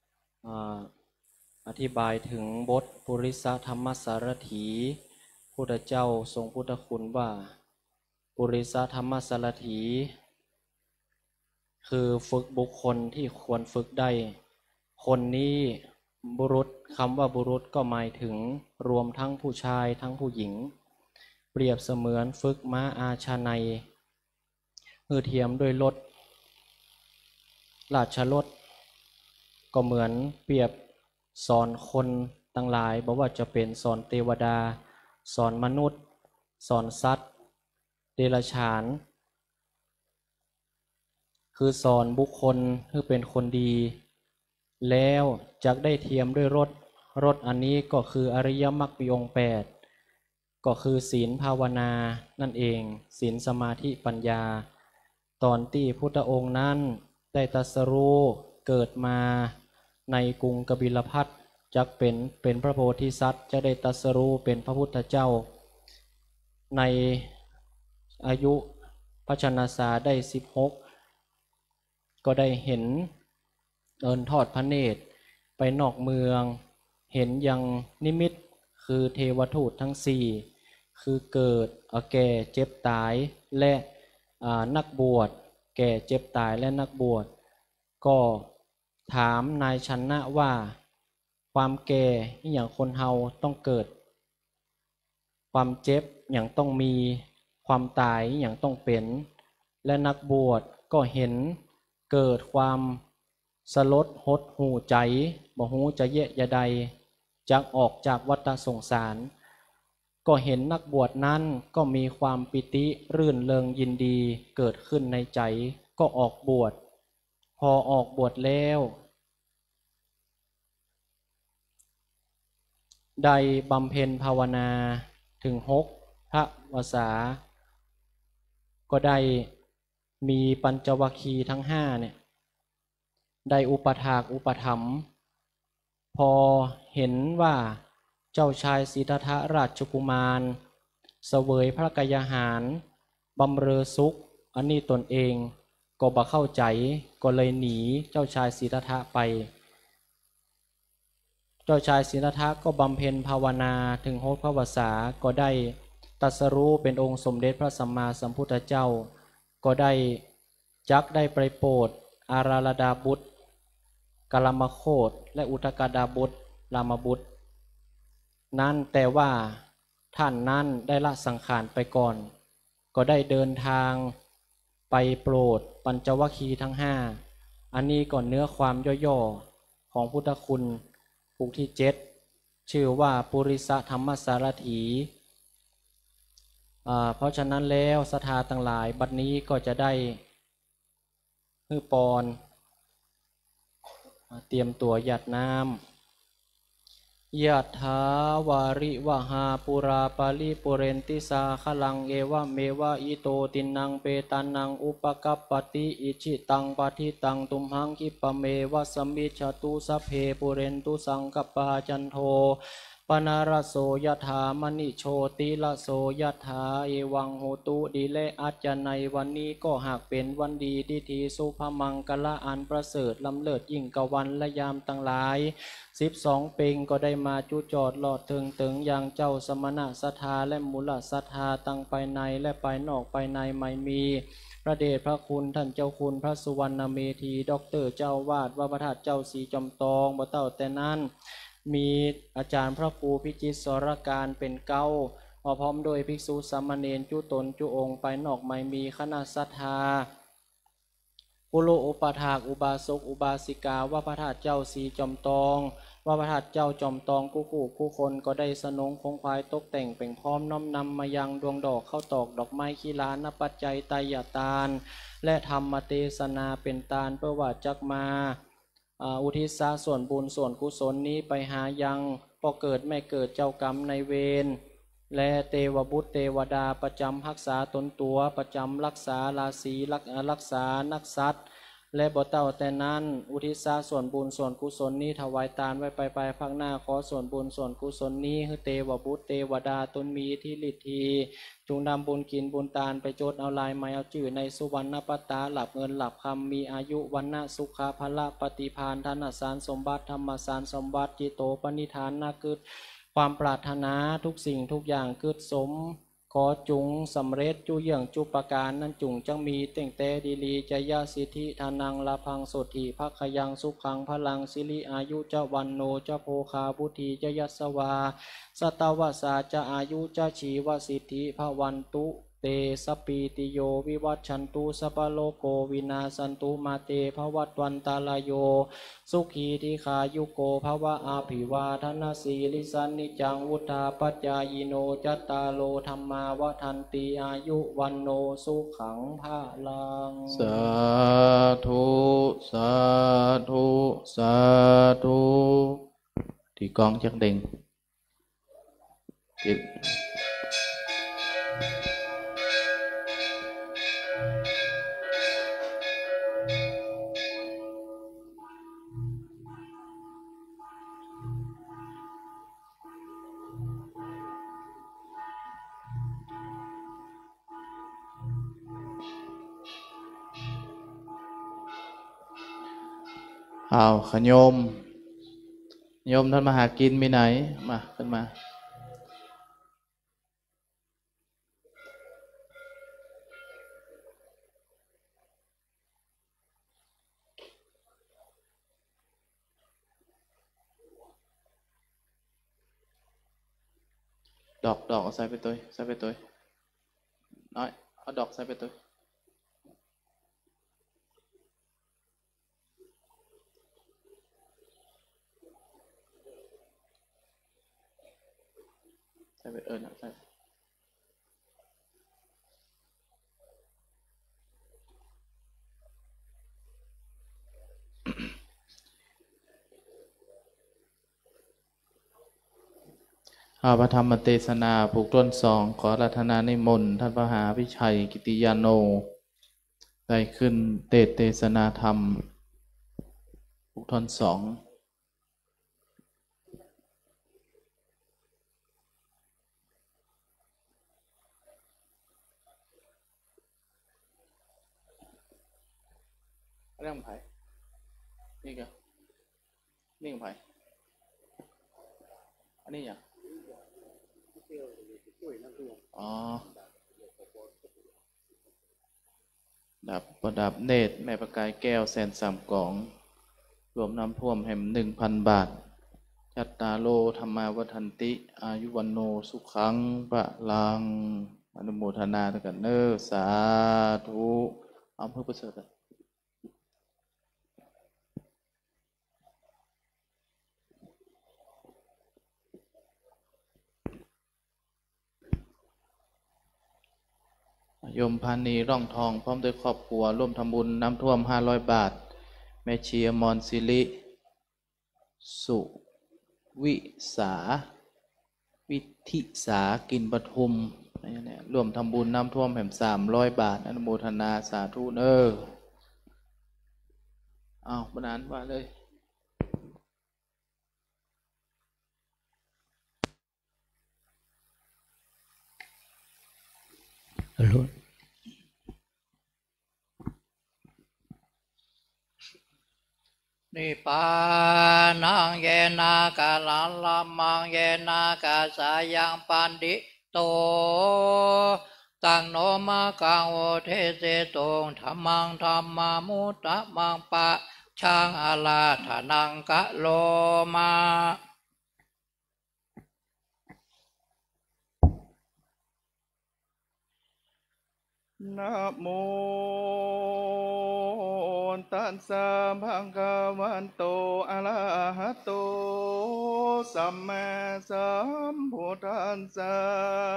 อธิบายถึงบทปุริสธรรมสารถีพุทธเจ้าทรงพุทธคุณว่าปุริสธรรมสารถีคือฝึกบุคคลที่ควรฝึกได้คนนี้บุรุษคำว่าบุรุษก็หมายถึงรวมทั้งผู้ชายทั้งผู้หญิงเปรียบเสมือนฝึกม้าอาชาไนมือเทียมด้วยรถราชรถก็เหมือนเปรียบสอนคนทั้งหลายบอกว่าจะเป็นสอนเทวดาสอนมนุษย์สอนสัตว์เดรัจฉานคือสอนบุคคลให้เป็นคนดีแล้วจักได้เทียมด้วยรถอันนี้ก็คืออริยมรรคมีองค์8ก็คือศีลภาวนานั่นเองศีลสมาธิปัญญาตอนที่พุทธองค์นั้นได้ตรัสรู้เกิดมาในกรุงกบิลพัสจักเป็นพระโพธิสัตว์จะได้ตรัสรู้เป็นพระพุทธเจ้าในอายุพชนสาได้16ก็ได้เห็นเดินทอดพระเนตรไปนอกเมืองเห็นยังนิมิตคือเทวทูตทั้ง4คือเกิดแก่เจ็บตายและนักบวชแก่เจ็บตายและนักบวชก็ถามนายชนะว่าความแก่อย่างคนเฮาต้องเกิดความเจ็บอย่างต้องมีความตายอย่างต้องเป็นและนักบวชก็เห็นเกิดความสลดหดหูใจบ่หูจะเยะยะใดจักออกจากวัฏสงสารก็เห็นนักบวชนั้นก็มีความปิติรื่นเริงยินดีเกิดขึ้นในใจก็ออกบวชพอออกบวชแล้วได้บำเพ็ญภาวนาถึง6พระวาสาก็ได้มีปัญจวัคคีย์ทั้ง5เนี่ยได้อุปถากอุปถัมภ์พอเห็นว่าเจ้าชายสิทธัตถราชกุมารเสวยพระกยาหารบำเรอสุขอันนี้ตนเองก็บ่เข้าใจก็เลยหนีเจ้าชายสิทธัตถะไปเจ้าชายสิทธัตถะก็บำเพ็ญภาวนาถึง6พระวาสาก็ได้ตรัสรู้เป็นองค์สมเด็จพระสัมมาสัมพุทธเจ้าก็ได้จักได้ไปโปรดอาราลดาบุตรกาลมโคตและอุทกดาบุตรรามบุตรนั้นแต่ว่าท่านนั้นได้ละสังขารไปก่อนก็ได้เดินทางไปโปรดปัญจวัคคีย์ทั้ง5อันนี้ก่อนเนื้อความย่อๆของพุทธคุณปุกที่7ชื่อว่าปุริสธรรมสารถีเพราะฉะนั้นแล้วศรัทธาทั้งหลายบัดนี้ก็จะได้ฮือปอนเตรียมตัวหยัดน้ำยะถาวาริวหาปุราปาลิปุเรนติสาขลังเอวะเมวะอิโตตินังเปตานังอุปกัปปติอิชิตังปะทิตังตุมหังคิปะเมวะสมิจฉตุสัพเพปุเรนตุสังกัปปะจันโทปนารโสยถามณิโชติละโสยถาเอวังโหตุดีเลอัจจในวันนี้ก็หากเป็นวันดีที่ทีสุภมังกละอันประเสริฐลำเลิศยิ่งกวันและยามตั้งหลาย12เปงก็ได้มาจุจอดหลอดถึงอย่างเจ้าสมณะศรัทธาและมูลศรัทธาตั้งไปในและไปนอกไปในไม่มีพระเดชพระคุณท่านเจ้าคุณพระสุวรรณเมธีด็อกเตอร์เจ้าวาดวัดพระธาตุเจ้าศรีจอมทองบ่เต้าแต่นั้นมีอาจารย์พระครูพิจิตรสรการเป็นเก้าพร้อมโดยภิกษุสามเณรจุตนจุองค์ไปนอกไม่มีคณะศรัทธาปุโรอุปถากอุบาสกอุบาสิกาว่าพระธาตุเจ้าศรีจอมทองว่าพระธาตุเจ้าจอมทองคู่คนก็ได้สนงคงควายตกแต่งเป่งพร้อมน้อมนำมายังดวงดอกเข้าตอกดอกไม้ขีลานปัจจัยไตยตาลและธรรมเทศนาเป็นตาลเพื่อว่าจักมาอุทิศส่วนบุญส่วนกุศลนี้ไปหายังพอเกิดไม่เกิดเจ้ากรรมในเวรและเทวบุตรเทวดาประจำรักษาตนตัวประจำรักษาราศีรักษานักสัตว์และบ่เต้าแต่นั้นอุทิศส่วนบุญส่วนกุศลนี้ถวายทานไว้ไปภาคหน้าขอส่วนบุญส่วนกุศลนี้ให้เทวบุตรเทวดาตนมีที่ฤทธีจงนำบุญกินบุญทานไปโจทย์เอาลายไม้เอาจื่อในสุวรรณปตาหลับเงินหลับคำมีอายุวันนะสุขภละปฏิภาณธนสารสมบัติธรรมสารสมบัติจิโตปณิธานนาคืดความปรารถนาทุกสิ่งทุกอย่างคืดสมขอจุงสำเร็จจุเยี่ยงจุประการนั้นจุงจังมีเต่งแต่ดีลีจยาสิทธิทานังลาพังโสถีภักขยังสุขังพลังสิริอายุเจ้าวันโนเจ้าโพคาพุทธีจยัสสวาสตาวาสาจะอายุจะชีวสิทธิภวันตุเตสปีติโยวิวัชชันตุสัพโลโกวินาสันตุมาเตภวัตวันตาลโยสุขีทิขายุโกภวะอาภิวาทนาสีลิสันนิจังวุธาปัจจายโนจัตตาโลธรรมาวทันติอายุวันโนสุขังภาลังสาธุสาธุสาธุที่กองจักเด้งจิตขโยมโยมท่านมาหากินมีไหนมาขึ้นมาดอกเอาใส่ไปตัวน้อยเอาดอกใส่ไปตัวใส่ไปนะใส่พระธรรมเทศนาผูกต้น2ขอรัตนานิมนต์ท่านพระมหาวิชัยกิติยาโนได้ขึ้นเทศนาธรรมผูกต้น2เรื่องไผ่นี่ก็นี่ของไผ่อันนี้อย่างอ๋อประดับเนตรแม่ประกายแก้ว130 กล่องรวมน้ำท่วมแห่ม 1,000 บาทจัตตาโลธรรมาวัฏันติอายุวันโนสุขังพลังอนุโมทนาด้วยกันเนอสาธุเอาเพื่อประเสริฐโยมพานีร่องทองพร้อมด้วยครอบครัวร่วมทำบุญน้ำท่วม500 บาทแม่เชียมอนศิริสุวิสาวิธิสากินปทุมเนี่ยร่วมทำบุญน้ำท่วมแห่ม300 บาทอนุโมทนาสาธุเนอบรรดาว่าเลยนิปานังเยนากาลัลลัมมังเยนากาสายังปันดิโตตังโนมะกังโอเทเสตงธรรมังธรรมามุตตะมังปะช่างอาลาธนังกะโลมานะโมตัสสะภะคะวะโตอะระหะโตสัมมาสัมพุทธัสสะ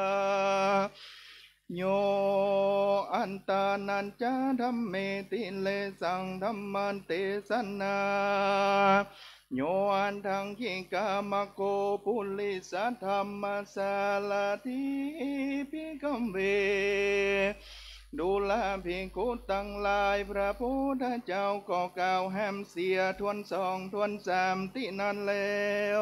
โยอันตานันจาธัมเมติเลสังธัมมันเตสนาโยอันทังคิกามโกปุลิสัทธัมมาสาลาทิภิกขเวดูแลภิกขุตั้งหลายพระพุทธเจ้าก็กล่าวห้ามเสียทวนสองทวนสามที่นั่นแล้ว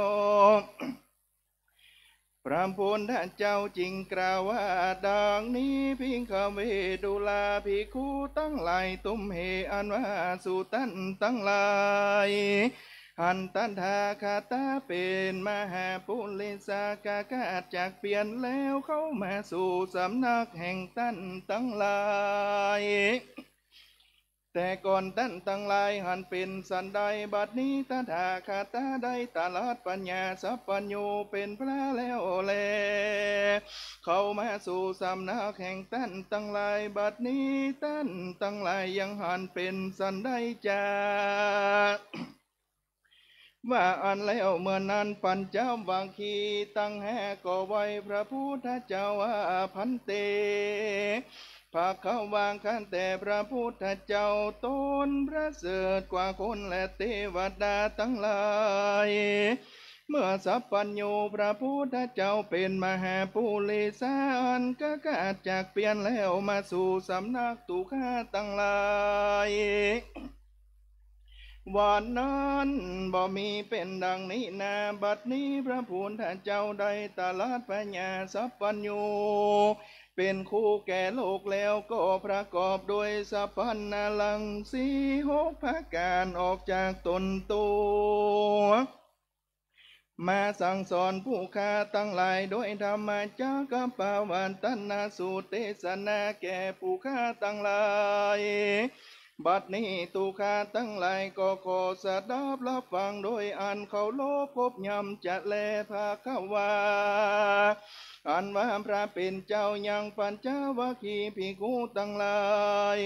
พระพุทธเจ้าจริงกล่าวว่าดังนี้พิงขเวดูลาภิกขุตั้งหลายตุมเหอันว่าสุตันตั้งหลายหันตันทาคาตาเป็นมหาปุริสากากาจากเปลี่ยนแล้วเข้ามาสู่สำนักแห่งตันตั้งหลายแต่ก่อนตันตั้งหลายหันเป็นสันใดบัดนี้ตันทาคาตาได้ตลอดปัญญาสัพพัญญูเป็นพระแล้วแลเข้ามาสู่สำนักแห่งตันตั้งหลายบัดนี้ตันตั้งหลายยังหันเป็นสันใดจาว่าอันแล้วเมื่อนั้นปัญจวัคคีย์ตั้งแห่ก็ไว้พระพุทธเจ้าว่าพันเตพาเข้าวางขันแต่พระพุทธเจ้าตนพระเสริฐกว่าคนและเทวดาทั้งหลายเมื่อสัพพัญญูพระพุทธเจ้าเป็นมหาปุริสาอันกกาจากเปลี่ยนแล้วมาสู่สำนักตุฆาตั้งหลายวันนั้นบ่มีเป็นดังนี้นาบัดนี้พระพุทธเจ้าได้ตรัสปัญญาสัพพัญญูเป็นคู่แก่โลกแล้วก็ประกอบโดยสัพพันนาลังสีหกพระการออกจากตนตัวมาสั่งสอนผู้ค้าตั้งหลายโดยธรรมจักรปวันตัณนาสูตรเทศนาแก่ผู้ค้าตั้งหลายบัดนี้ตุฆาตั้งหลายก็ขอสดับรับฟังโดยอันเขาโลภพบยำจะแลภาคว่าอันว่าพระเป็นเจ้ายังปัญจวัคคีย์ภิกขุตั้งหลาย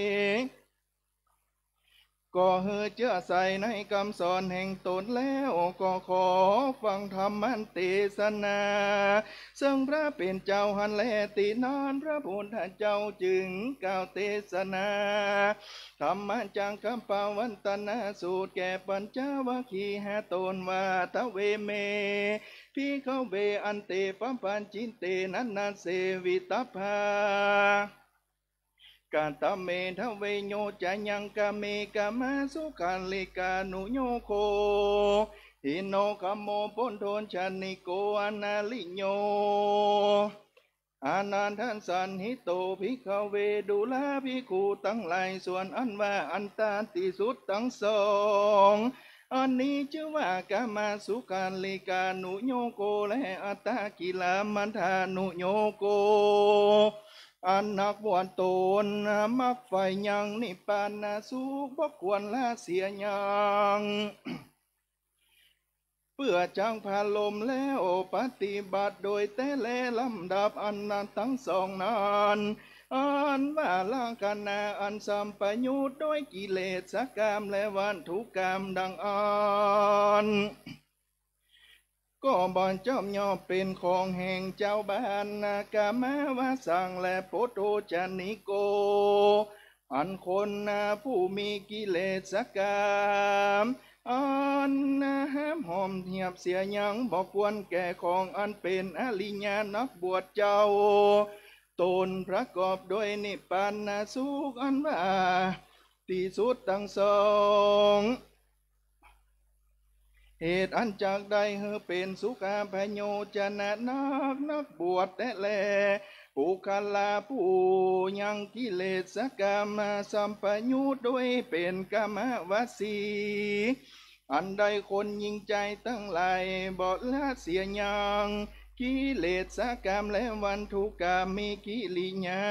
ก็เฮือเจือใส่ในคำสอนแห่งตนแล้วก็ขอฟังธรรมันเทศนาซึ่งพระเป็นเจ้าหันแลตินานพระพุทธเจ้าจึงกล่าวเทศนาธรรมจังคัมภวันตนาสูตรแก่ปัญจวัคคีย์หาตนว่าทเวเมพิกขเวอันเตปัมปัญจินเตนันนาเสวิตภากาตเมทเวโยจะยังกาเมกามาสุขันลิกานุโยโคหิโนคโมปุนโทนชันนิโกอนาลิโยอานันทันสันหิโตภิกขเวดูลาภิกขุตั้งหลายส่วนอันว่าอันตาติสุดทั้งสองอันนี้ชื่อว่ากามาสุขันลิกานุโยโกและอัตตากิลามันธานุโยโกอันนักบวชตนมักไฟยังนิพพานาสุขบ่ควรละเสียยังเพื่อจังพาลมแล้วปฏิบัติโดยแต่แลลำดับอันนั้นทั้งสองนั้นอันว่าละกันนาอันสัมปยุตโดยกิเลสกรรมและวัตถุกรรมดังอันก็บ่อนจอมยอเป็นของแห่งเจ้าบ้านนากามาวาสังและโพโตจานิโกอันคนผู้มีกิเลสกรรมอันห้ามหอมเทียบเสียยังบอกควรแก่ของอันเป็นอริยนักบวชเจ้าตนประกอบโดยนิพพานสุขอันว่าที่สุดทั้งสองเหตุอันจากใดเฮอเป็นสุขาพโยจนะนักบวชแต่แลผู้คลาผู้ยังกิเลสกรรมสัมปยุตโดยเป็นกามวสีอันใดคนยิงใจตั้งหลายบอดละเสียยังกิเลสกรรมและวันทุกกรรมมีกิริยา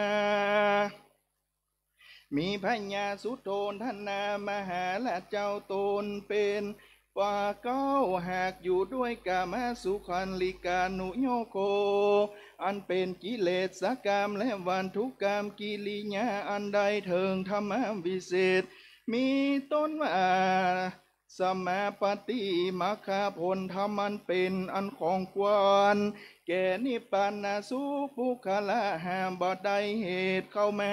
มีพญาสุโธนทนามหาละเจ้าตนเป็นว่าเก้าหากอยู่ด้วยกามสุขันลิกานุโยโคอันเป็นกิเลสกรรมและวันทุกกรรมกิริยาอันใดเถิงธรรมวิเศษมีต้นว่าสมาปฏิมัคคาผลธรรมันเป็นอันของควรแก่นิพพานสุภูคละหามบ่ได้เหตุเข้ามา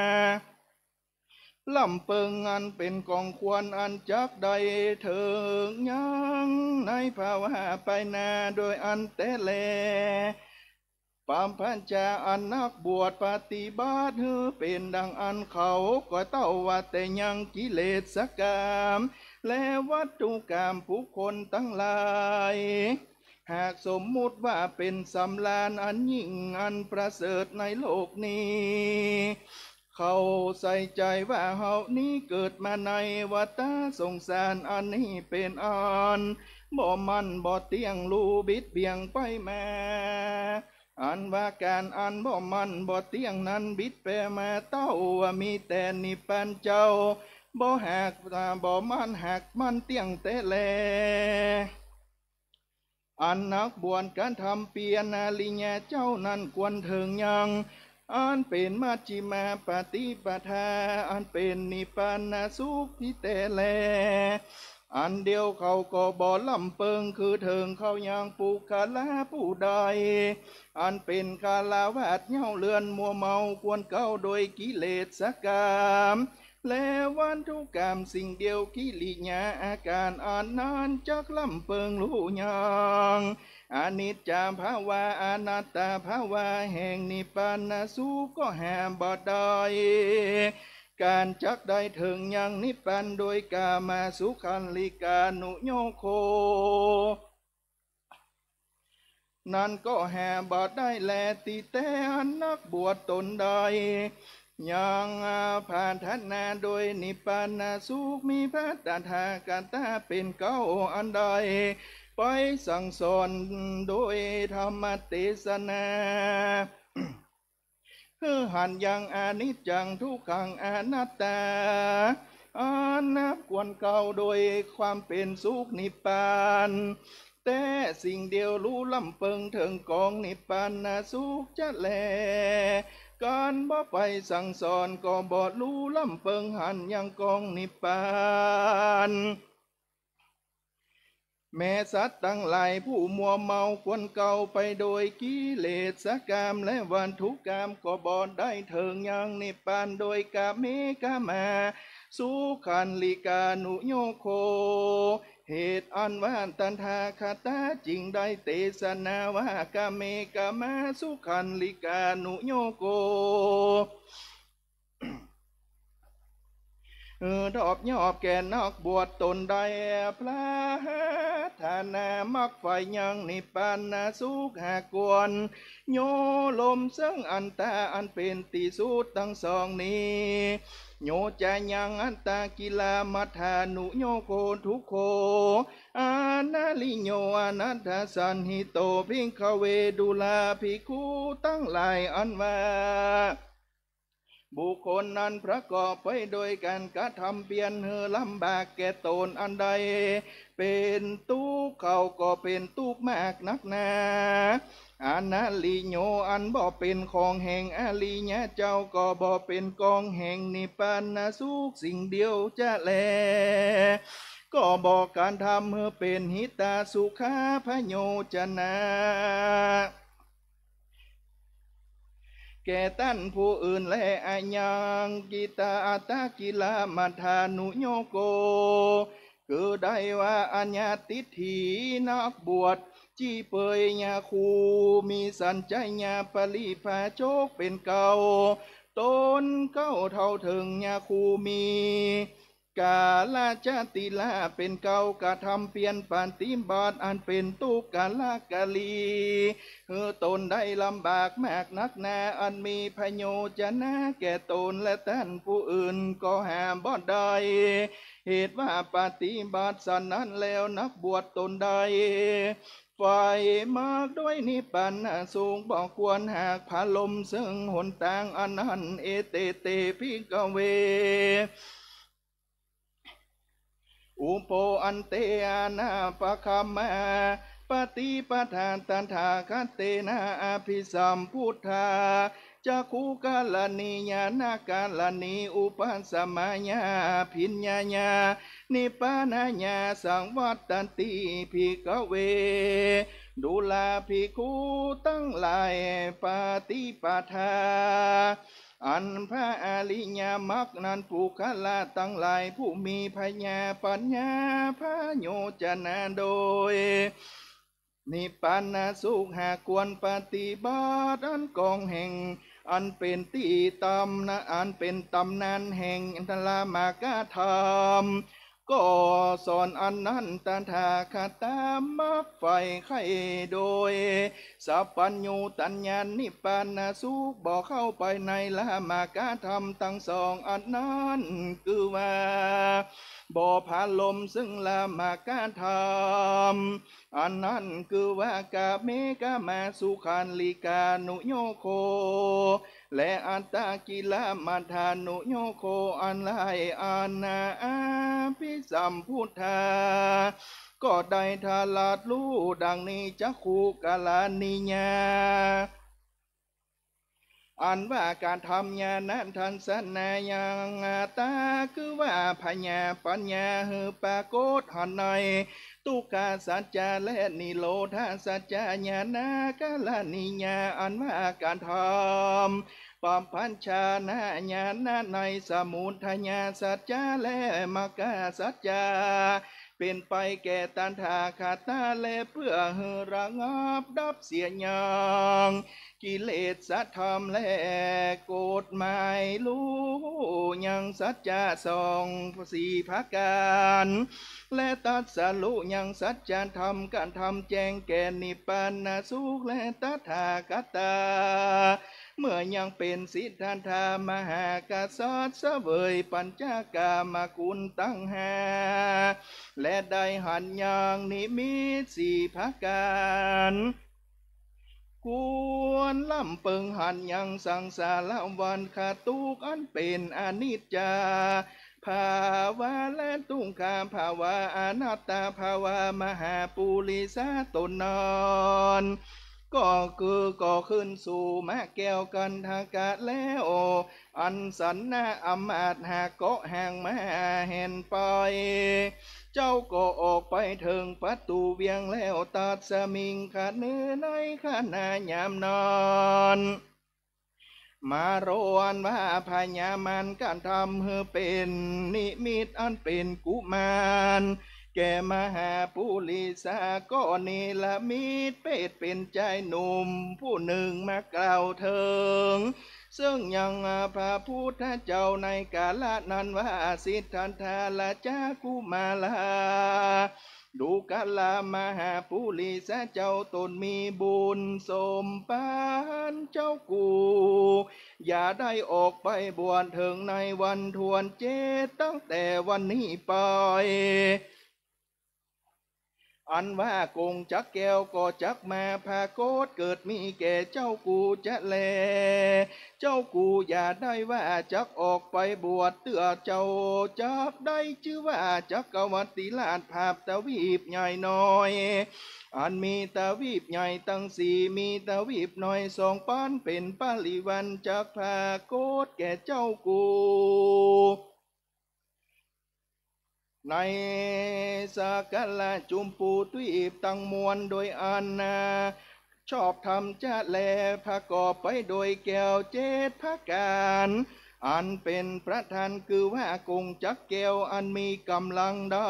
ลำเปิงอันเป็นกองควรอันจักใดเถิงยังในภาวะไปนาโดยอันแต่แลปามพันจาอันนักบวชปฏิบัติเฮือเป็นดังอันเขาก็เต้าว่าแต่ยังกิเลสกรรมและวัตถุกรรมผู้คนทั้งหลายหากสมมุติว่าเป็นสำราญอันยิ่งอันประเสริฐในโลกนี้เขาใส่ใจว่าเฮานี้เกิดมาในวัฏสงสารอันนี้เป็นอันบ่มันบ่เตียงลูบิดเบียงไปมาอันว่าการอันบ่มันบ่เตียงนั้นบิดไปมาเต้าว่ามีแต่นิพพานเจ้าบ่หักบ่มันหักมันเตียงแต่แลอันนักบวชการทำเปียนาลิญาเจ้านั้นควรเถิงยังอันเป็นมัชฌิมาปฏิปทาอันเป็นนิพพานสุขที่แต่แลอันเดียวเขาก็บ่ลำเปิงคือเถิงเขายังปุคลาผู้ใดอันเป็นกาลาวาสเย้าเลือนมัวเมาควรเก้าโดยกิเลสกรรมและวันทุกกรรมสิ่งเดียวกิริยาอาการอันนั้นจักลำเปิงรู้ยังอนิจจาภาวะอนัตตาภาวะแห่งนิพพานสุขก็หาบ่ได้การจักได้ถึงยังนิพพานโดยกามาสุขันลิกานุโยโคนั่นก็หาบ่ได้แลติแต่นักบวชตนใดยังผ่านทัศนาโดยนิพพานสุขมีพัฒนาการตาเป็นเก้าอันใดไปสั่งสอนโดยธรรมเทศนาหันยังอนิจจังทุกขังอนัตตาอันนับควรเก่าโดยความเป็นสุขนิพพานแต่สิ่งเดียวรู้ลำเปิงถึงกองนิพพานสุขจะแลการบ่ไปสั่งสอนก็บ่รู้ลำเปิงหันยังกองนิพพานแม้สัตว์ทั้งหลายผู้มัวเมาควรเก่าไปโดยกิเลสกรรมและวัตถุกรรมก็บ่ได้เถิงยังนิพพานโดยกาเมกามาสุขันลิกานุโยโคเหตุอันว่าตันทาคตาจริงได้เทศนาว่ากาเมกามาสุขันลิกานุโยโกดอบยอบแก่นอกบวชตนใดพระธานามักไฟยังนิพพานสุขหากวนโยลมซึ่งอันตาอันเป็นติสุดทั้งสองนี้โยจะยังอันตากิลามัทานุโยโกทุกโคอานาลิโยอนัตถสันหิโตพิงคเวดุลาภิกขุตั้งหลายอันว่าบุคคลนั้นประกอบไปโดยการกระทำเปลี่ยนเหือลำบากแก่ตนอันใดเป็นทุกข์เขาก็เป็นทุกข์มากนักหนาอานาลิโยอันบ่เป็นของแห่งอาลิญะเจ้าก็บ่เป็นกองแห่งนิพพานสุขสิ่งเดียวจะแลก็บอกการทำเมื่อเป็นหิตาสุขาพโยจนะแก่ท่านผู้อื่นและอายังกิตาอัตตกิลามัทานุโยโกคือได้ว่าอัญญาติถีนักบวชจี้เปยญาคูมีสัญใจญาปริภาโจกเป็นเก่าตนเก้าเท่าถึงญาคูมีกาลาจติลาเป็นเก่ากระทำเปลี่ยนปานติบาตอันเป็นตุกาลากาลีตนได้ลำบากมากนักหนาอันมีพโยชนะแก่ตนและท่านผู้อื่นก็หาบ่ได้เหตุว่าปฏิบัติสันนั้นแล้วนักบวชตนใดฝ่ายมากด้วยนิพพานสูงบอกควรหากผาลมซึ่งหนทางอันนั้นเอเตเตพิกเวอุโปอันเตอานาปะคัมมาปฏิปทานตันทาคัตเตนะอภิสัมพุทธาจักขุกาลนีญาณกาลนีอุปัสสมายาพิญญาญานิพพานญาสังวัตตันติภิกเวดุลาภิกขุตั้งหลายปฏิปทาอันพระอริยมรรคนั้นผู้ขลาตั้งหลายผู้มีพญาปัญญาพระโยจนะโดยนิพพานาสุขหากควรปฏิบัติอันกองแห่งอันเป็นตีตำนะอันเป็นตำนานแห่งอันตลามากาธรรมก็สอนอันนั้นตันทาคาตามักไฟไข่โดยสัพพัญญูตัญญานิพพานาสุขบอกเข้าไปในละมากาธรรมทั้งสองอันนั้นคือว่าบ่พาลมซึ่งละมากาธรรมอันนั้นคือว่ากาเมกามาสุขันลิกานุโยโคและอัตตากิลมัฏฐานุโยโคอันไลอานาภิสัมพุทธาก็ได้ทาลาดรู้ดังนี้จักขุกาลานิญาอันว่าการทำญาณทันสนายังตาคือว่าพญาปัญญาหือปรากฏหันในตุกาสัจจาและนิโรธาสัจจญาณกาลานิญาอันว่าการทำปัมพัญชานาญาณในสมุทัญญาสัจจาและมกาสัจจาเป็นไปแก่ตันทาคาตาและเพื่อระงับดับเสียยังกิเลสสัทธรรมและกฎหมายรู้ยังสัจจะสองสี่ประการและตัดสรุยังสัจจะธรรมการทำแจ้งแก่นิพพานาสุขและตถาคตาเมื่อยังเป็นสิทธัตถามหากษัตริย์เสวยปัญจกามกุลตั้งห้าและได้หันยังนิมิตสี่ประการควรลำเปิงหันยังสังสารวันขาตุกอันเป็นอนิจจาภาวะและตุงคามภาวะอนัตตาภาวะมหาปุริสาตนนก็คือก่อขึ้นสู่มะแก้วกันทากะแล้วอันสันนาอมาตหากเกาะแห่งมาเห็นไปเจ้าก็ออกไปถึงประตูเวียงแล้วตัดสมิงขาเนื้อในขณะยามนอนมาโรวนว่าพญามันการทำให้เป็นนิมิตอันเป็นกุมารแก่มหาปุริสาก็นิละมิตเปตเป็นใจหนุ่มผู้หนึ่งมากล่าวถึงซึ่งยังพระพุทธเจ้าในกาลนั้นว่าสิทธัตถะละจากุมาลาดูกาลามหาปุริสาเจ้าตนมีบุญสมปานเจ้ากูอย่าได้ออกไปบวชถึงในวันทวนเจตตั้งแต่วันนี้ไปอันว่ากงจักแก้วก็จักมาพาโกฏเกิดมีแก่เจ้ากูจะแลเจ้ากูอย่าได้ว่าจักออกไปบวชเตื้อเจ้าจักได้ชื่อว่าจักกวัตติลาชภาพตะวีปใหญ่น้อยอันมีตะวีปใหญ่ตั้งสี่มีตะวีปน้อยสองป้อนเป็นปาลิวันจักพาโกฏแก่เจ้ากูในสากลจุมปูตุอีบตั้งมวลโดยอันนาชอบทำจะแลประกอบไปโดยแก้วเจตประการอันเป็นประธานคือว่ากงจักแก้วอันมีกำลังได้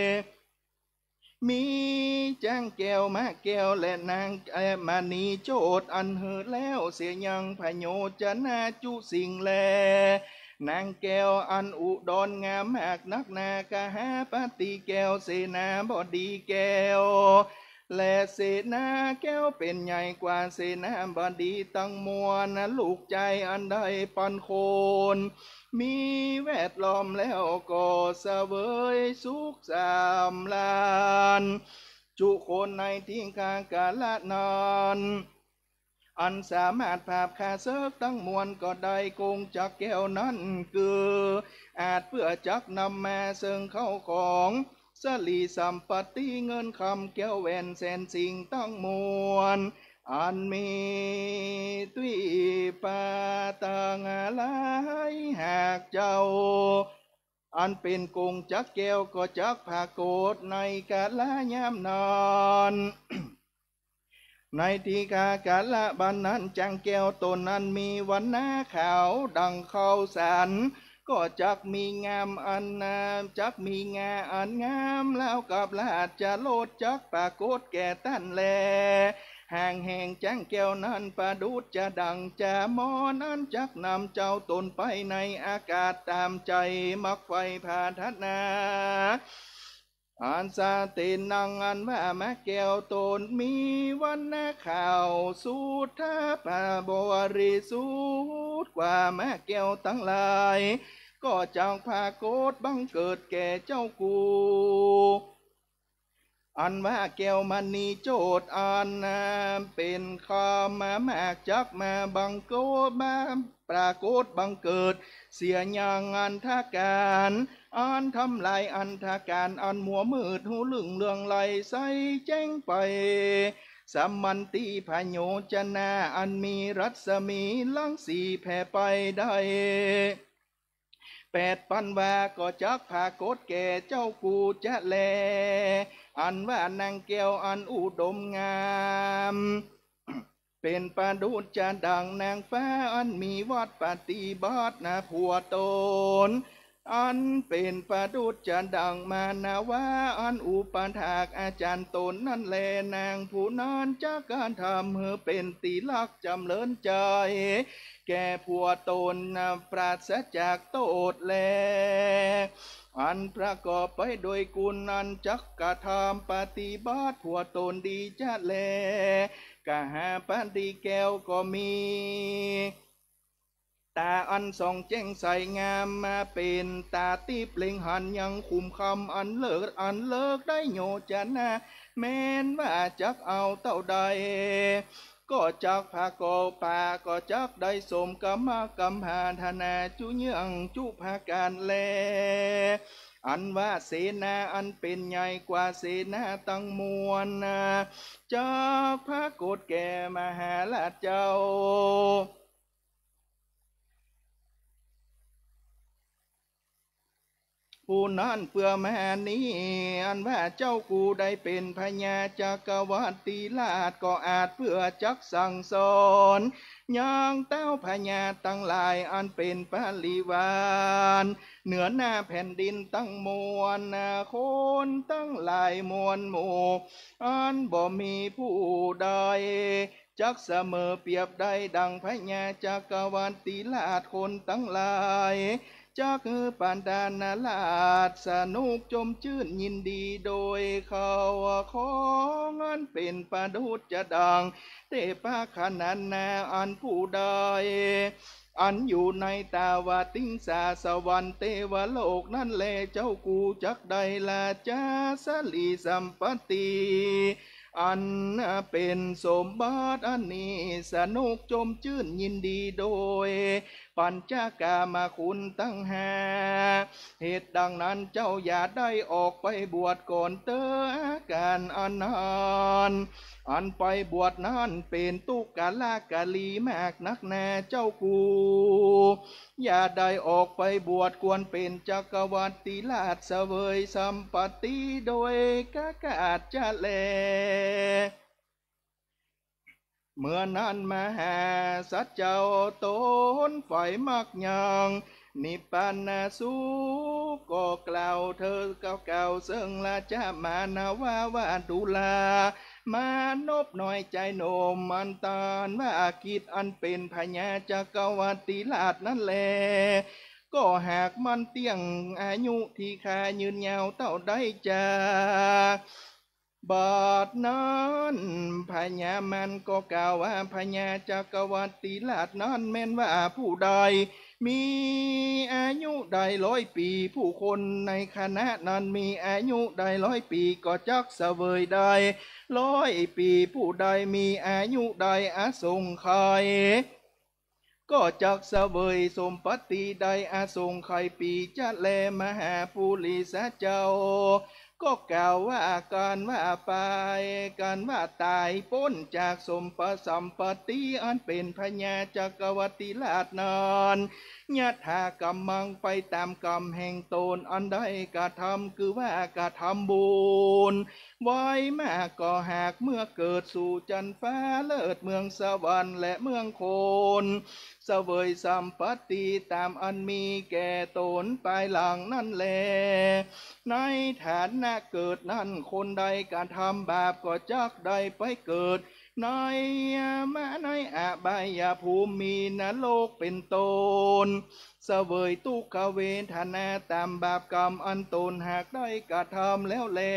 มีจ้างแก้วมาแก้วและนางมานีโจดอันเหือแล้วเสียยังพโยจนาจุสิงแลนางแก้วอันอุดรงามมากนักนากะหาปฏิแก้วเสนาบดีแก้วและเสนาแก้วเป็นใหญ่กว่าเสนาบดีตั้งมวลลูกใจอันใดปันโคนมีแวดล้อมแล้วก็เสวยสุขสามลานจุคนในทิ้งคากาละนอนอันสามารถภาพคาเซิกตั้งมวลก็ได้กงจักแก้วนั้นคืออาจเพื่อจักนำมาเซิงเข้าของสลีสัมปติเงินคำแก้วแหวนแสนสิ่งตั้งมวลอันมีตุยปาตังอะไรหากเจ้าอันเป็นกงจักแก้วก็จักภาโกฏในกาลยามนอนในที่กากาละบันนั้นจังแก้วตนนั้นมีวันหน้าขาวดังข้าวสารก็จักมีงามอันนามจักมีงาอันงามแล้วกับลาดจะโลดจักปรากฏแก่ตั้นแลห่างแห่งจังแก้วนั้นประดุจจะดังจะมอนั้นจักนำเจ้าตนไปในอากาศตามใจมักไฟพาทันาอันสาเตนังอันว่ามาแก้วตนมีวันนาข่าวสูตรท้าป่าบริสุทธิ์กว่ามาแก้วทั้งหลายก็จังพาโกดบังเกิดแก่เจ้ากูอันว่าแก้วมณีโจทย์อันเป็นคำมามากจักมาบังโกดมาปรากฏบังเกิดเสียอย่างอันทาการอันทำลายอันทาการอันมัวมืดหูลึงเลืองไหลใสแจ้งไปสัมมันติพโยจนาอันมีรัศมีลังสีแผ่ไปได้8,000ว่าก็จักพาโกดแก่เจ้ากูจะแลอันว่านางแก้วอันอุดมงามเป็นประดุจจะดังนางฟ้าอันมีวัดปฏิบัตินะผัวตนอันเป็นประดุจจะดังมานาว่าอันอุปถากอาจารย์ตนนั่นแลนางผู้นั้นจากการทำเพื่อเป็นตีลักจำเลินใจแก่ผัวตนปราศจากโทษแลอันประกอบไปโดยกุณนันจักกระทำปฏิบัติผัวตนดีจะแลกะหาปฏิแก้วก็มีตาอันส่องแจ้งใสงามมาเป็นตาตีเปล่งหันยังคุมคำอันเลิกได้โยจนะแม้นว่าจักเอาเต้าใดก็จักพาโกป่าก็จักได้สมกรรมกรรมหาธนาจุยังจุภาการแลอันว่าเสนาอันเป็นใหญ่กว่าเสนาตั้งมวลจากพระโกฏแก่มหาราชเจ้าผู้นั้นเพื่อมานี้อันว่าเจ้ากูได้เป็นพญาจักรวรรดิราชก็อาจเพื่อจักสั่งสอนยังเต้าพญาตั้งหลายอันเป็นปริวารเหนือหน้าแผ่นดินตั้งมวลคนตั้งหลายมวลหมู่อันบ่มีผู้ใดจักเสมอเปรียบได้ดังพญาจักรวรรดิราชคนตั้งหลายจักปานดานาลาดสนุกจมชื่นยินดีโดยเขาของอันเป็นประดุจจะดังเทพาขนันนาอันผู้ใดอันอยู่ในตาวาติงสาสวรรค์เทวโลกนั่นแลเจ้ากูจักได้ลาจาสลีสัมปติอันเป็นสมบัติอันนี้สนุกจมชื่นยินดีโดยปัญจกามาคุณตั้งหาเหตุดังนั้นเจ้าอย่าได้ออกไปบวชก่อนเตออาการอันนานอันไปบวชนั้นเป็นตุกาลากาลีมากนักแน่เจ้ากูอย่าได้ออกไปบวชควรเป็นจักรวรรดิราชเสวยสัมปติโดยกากาศจะแลเมื่อนั้นมหาสัจเจ้าตนฝ่ายมักยังนิพพานาสุก็กล่าวเธอเก่าซึ่งละจะมานาวาวาดุลามานบน้อยใจโนมมันตานว่ากิจอันเป็นพญาจักรวรรดิราชนั่นแลก็หากมันเตี้ยงอายุที่ขายืนยาวเต่าได้จากบาดนั้นพญามันก็กล่าวว่าพญาจักรวรรดิราชนั้นแม้นว่าผู้ใดมีอายุได้100 ปีผู้คนในคณะนั้นมีอายุได้100 ปีก็จักเสวยได้100 ปีผู้ใดมีอายุได้อาสงไขยก็จักเสวยสมปติได้อาสงไขยปีจะแลมหาปุริสเจ้าก็กล่าวว่าการว่าไปการว่าตายพ้นจากสมปสัมปติอันเป็นพญาจักรวรรดิราชนานยะถากรรมังไปตามกรรมแห่งตนอันใดกระทำคือว่ากระทำบุญไว้มาก็หากเมื่อเกิดสู่จันฟ้าเลิศเมืองสวรรค์และเมืองโคนเสวยสัมปติตามอันมีแก่ตนปลายหลังนั่นแลในฐานะเกิดนั้นคนใดการทำบาปก็จักใดไปเกิดในในอบายภูมิมีนรกเป็นตนเสวยทุกขเวทนาตามบาปกรรมอันตนหากได้กระทำแล้วแล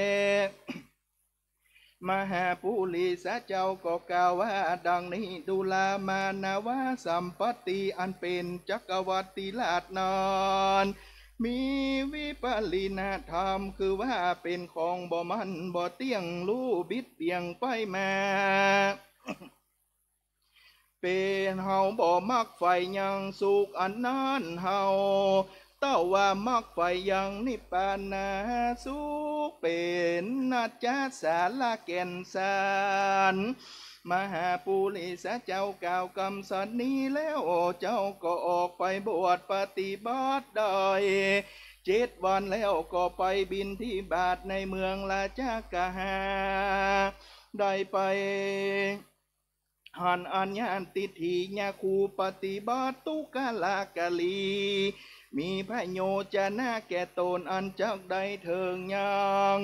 มหาปุริสเจ้าก็กล่าวว่าดังนี้ดุลามานาวาสัมปติอันเป็นจักรวรรดิราชนานมีวิปลินาธรรมคือว่าเป็นของบ่มันบ่เตี้ยงรู้บิดเบี่ยงไปมา เป็นเฮาบ่มักไฟยังสุขอันนั้นเฮาเต้าว่ามักไฟยังนิพพานาสุขเป็นนาจาสาลาแก่นสารมหาปุริสเจ้ากล่าวคำสัตย์นี้แล้วเจ้าก็ออกไปบวชปฏิบัติได้7 วันแล้วก็ไปบินที่บาทในเมืองราชกหาได้ไปหันอัญญาติถีญาคูปฏิบัติตุกาลากาลีมีพระโยจนะแก่ตนอันจักได้เถิงยัง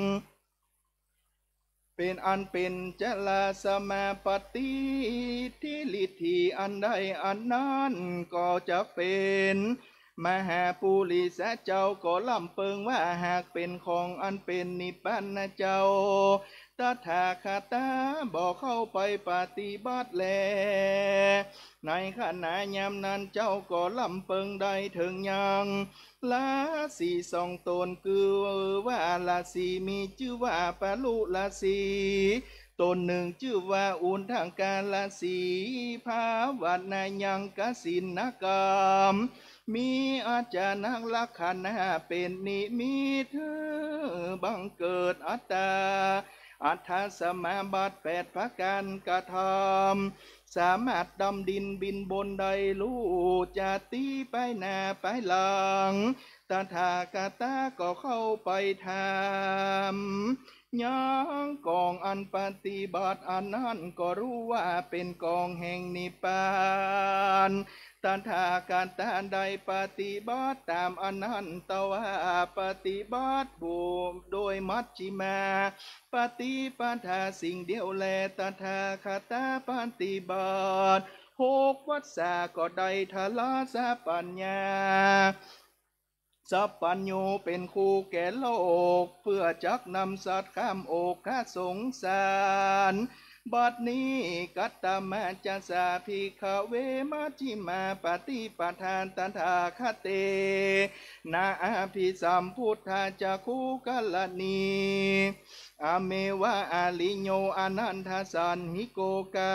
เป็นอันเป็นจลาสมาปฏิทิลิธีอันใดอันนั้นก็จะเป็นมหาปุริสเจ้าก็ลำเปิงว่าหากเป็นของอันเป็นนิพพานเจ้าตถาคตบอกเข้าไปปฏิบัติแลในขณะยามนั้นเจ้าก็ลำเปิงได้ถึงยังลาสีสองตนคือว่าลาสีมีชื่อว่าปาลุลาสีตนหนึ่งชื่อว่าอุนทางการลาสีภาวัดนายังกสินนกรรมมีอาจารย์นักลักษณะเป็นนิมิตบังเกิดอัตตาอัฏฐสมาบัติ8 ประการกระทำสามารถดำดินบินบนใดรู้จะตีไปหน้าไปหลังตถาคตก็เข้าไปทำยังกองอันปฏิบัติอันนั้นก็รู้ว่าเป็นกองแห่งนิพพานตถาคตใดปฏิบัติตามอันนั้นตว่าปฏิบัติบุโดยมัชฌิมาปฏิปทาสิ่งเดียวแลตถาคตปฏิบัติ6 วัฏสาก็ได้ทลาสปัญญาสัพพัญญูเป็นคู่แก่โลกเพื่อจักนำสัตว์ข้ามโอกข้าสงสารบัดนี้กัตตมาจะสาภิกขเวมัชฌิมาปฏิปทานตถาคเตนาภิสัมพุทธาจักขุกัลลนีอเมวะอาลิโยอนันทสันหิโกกา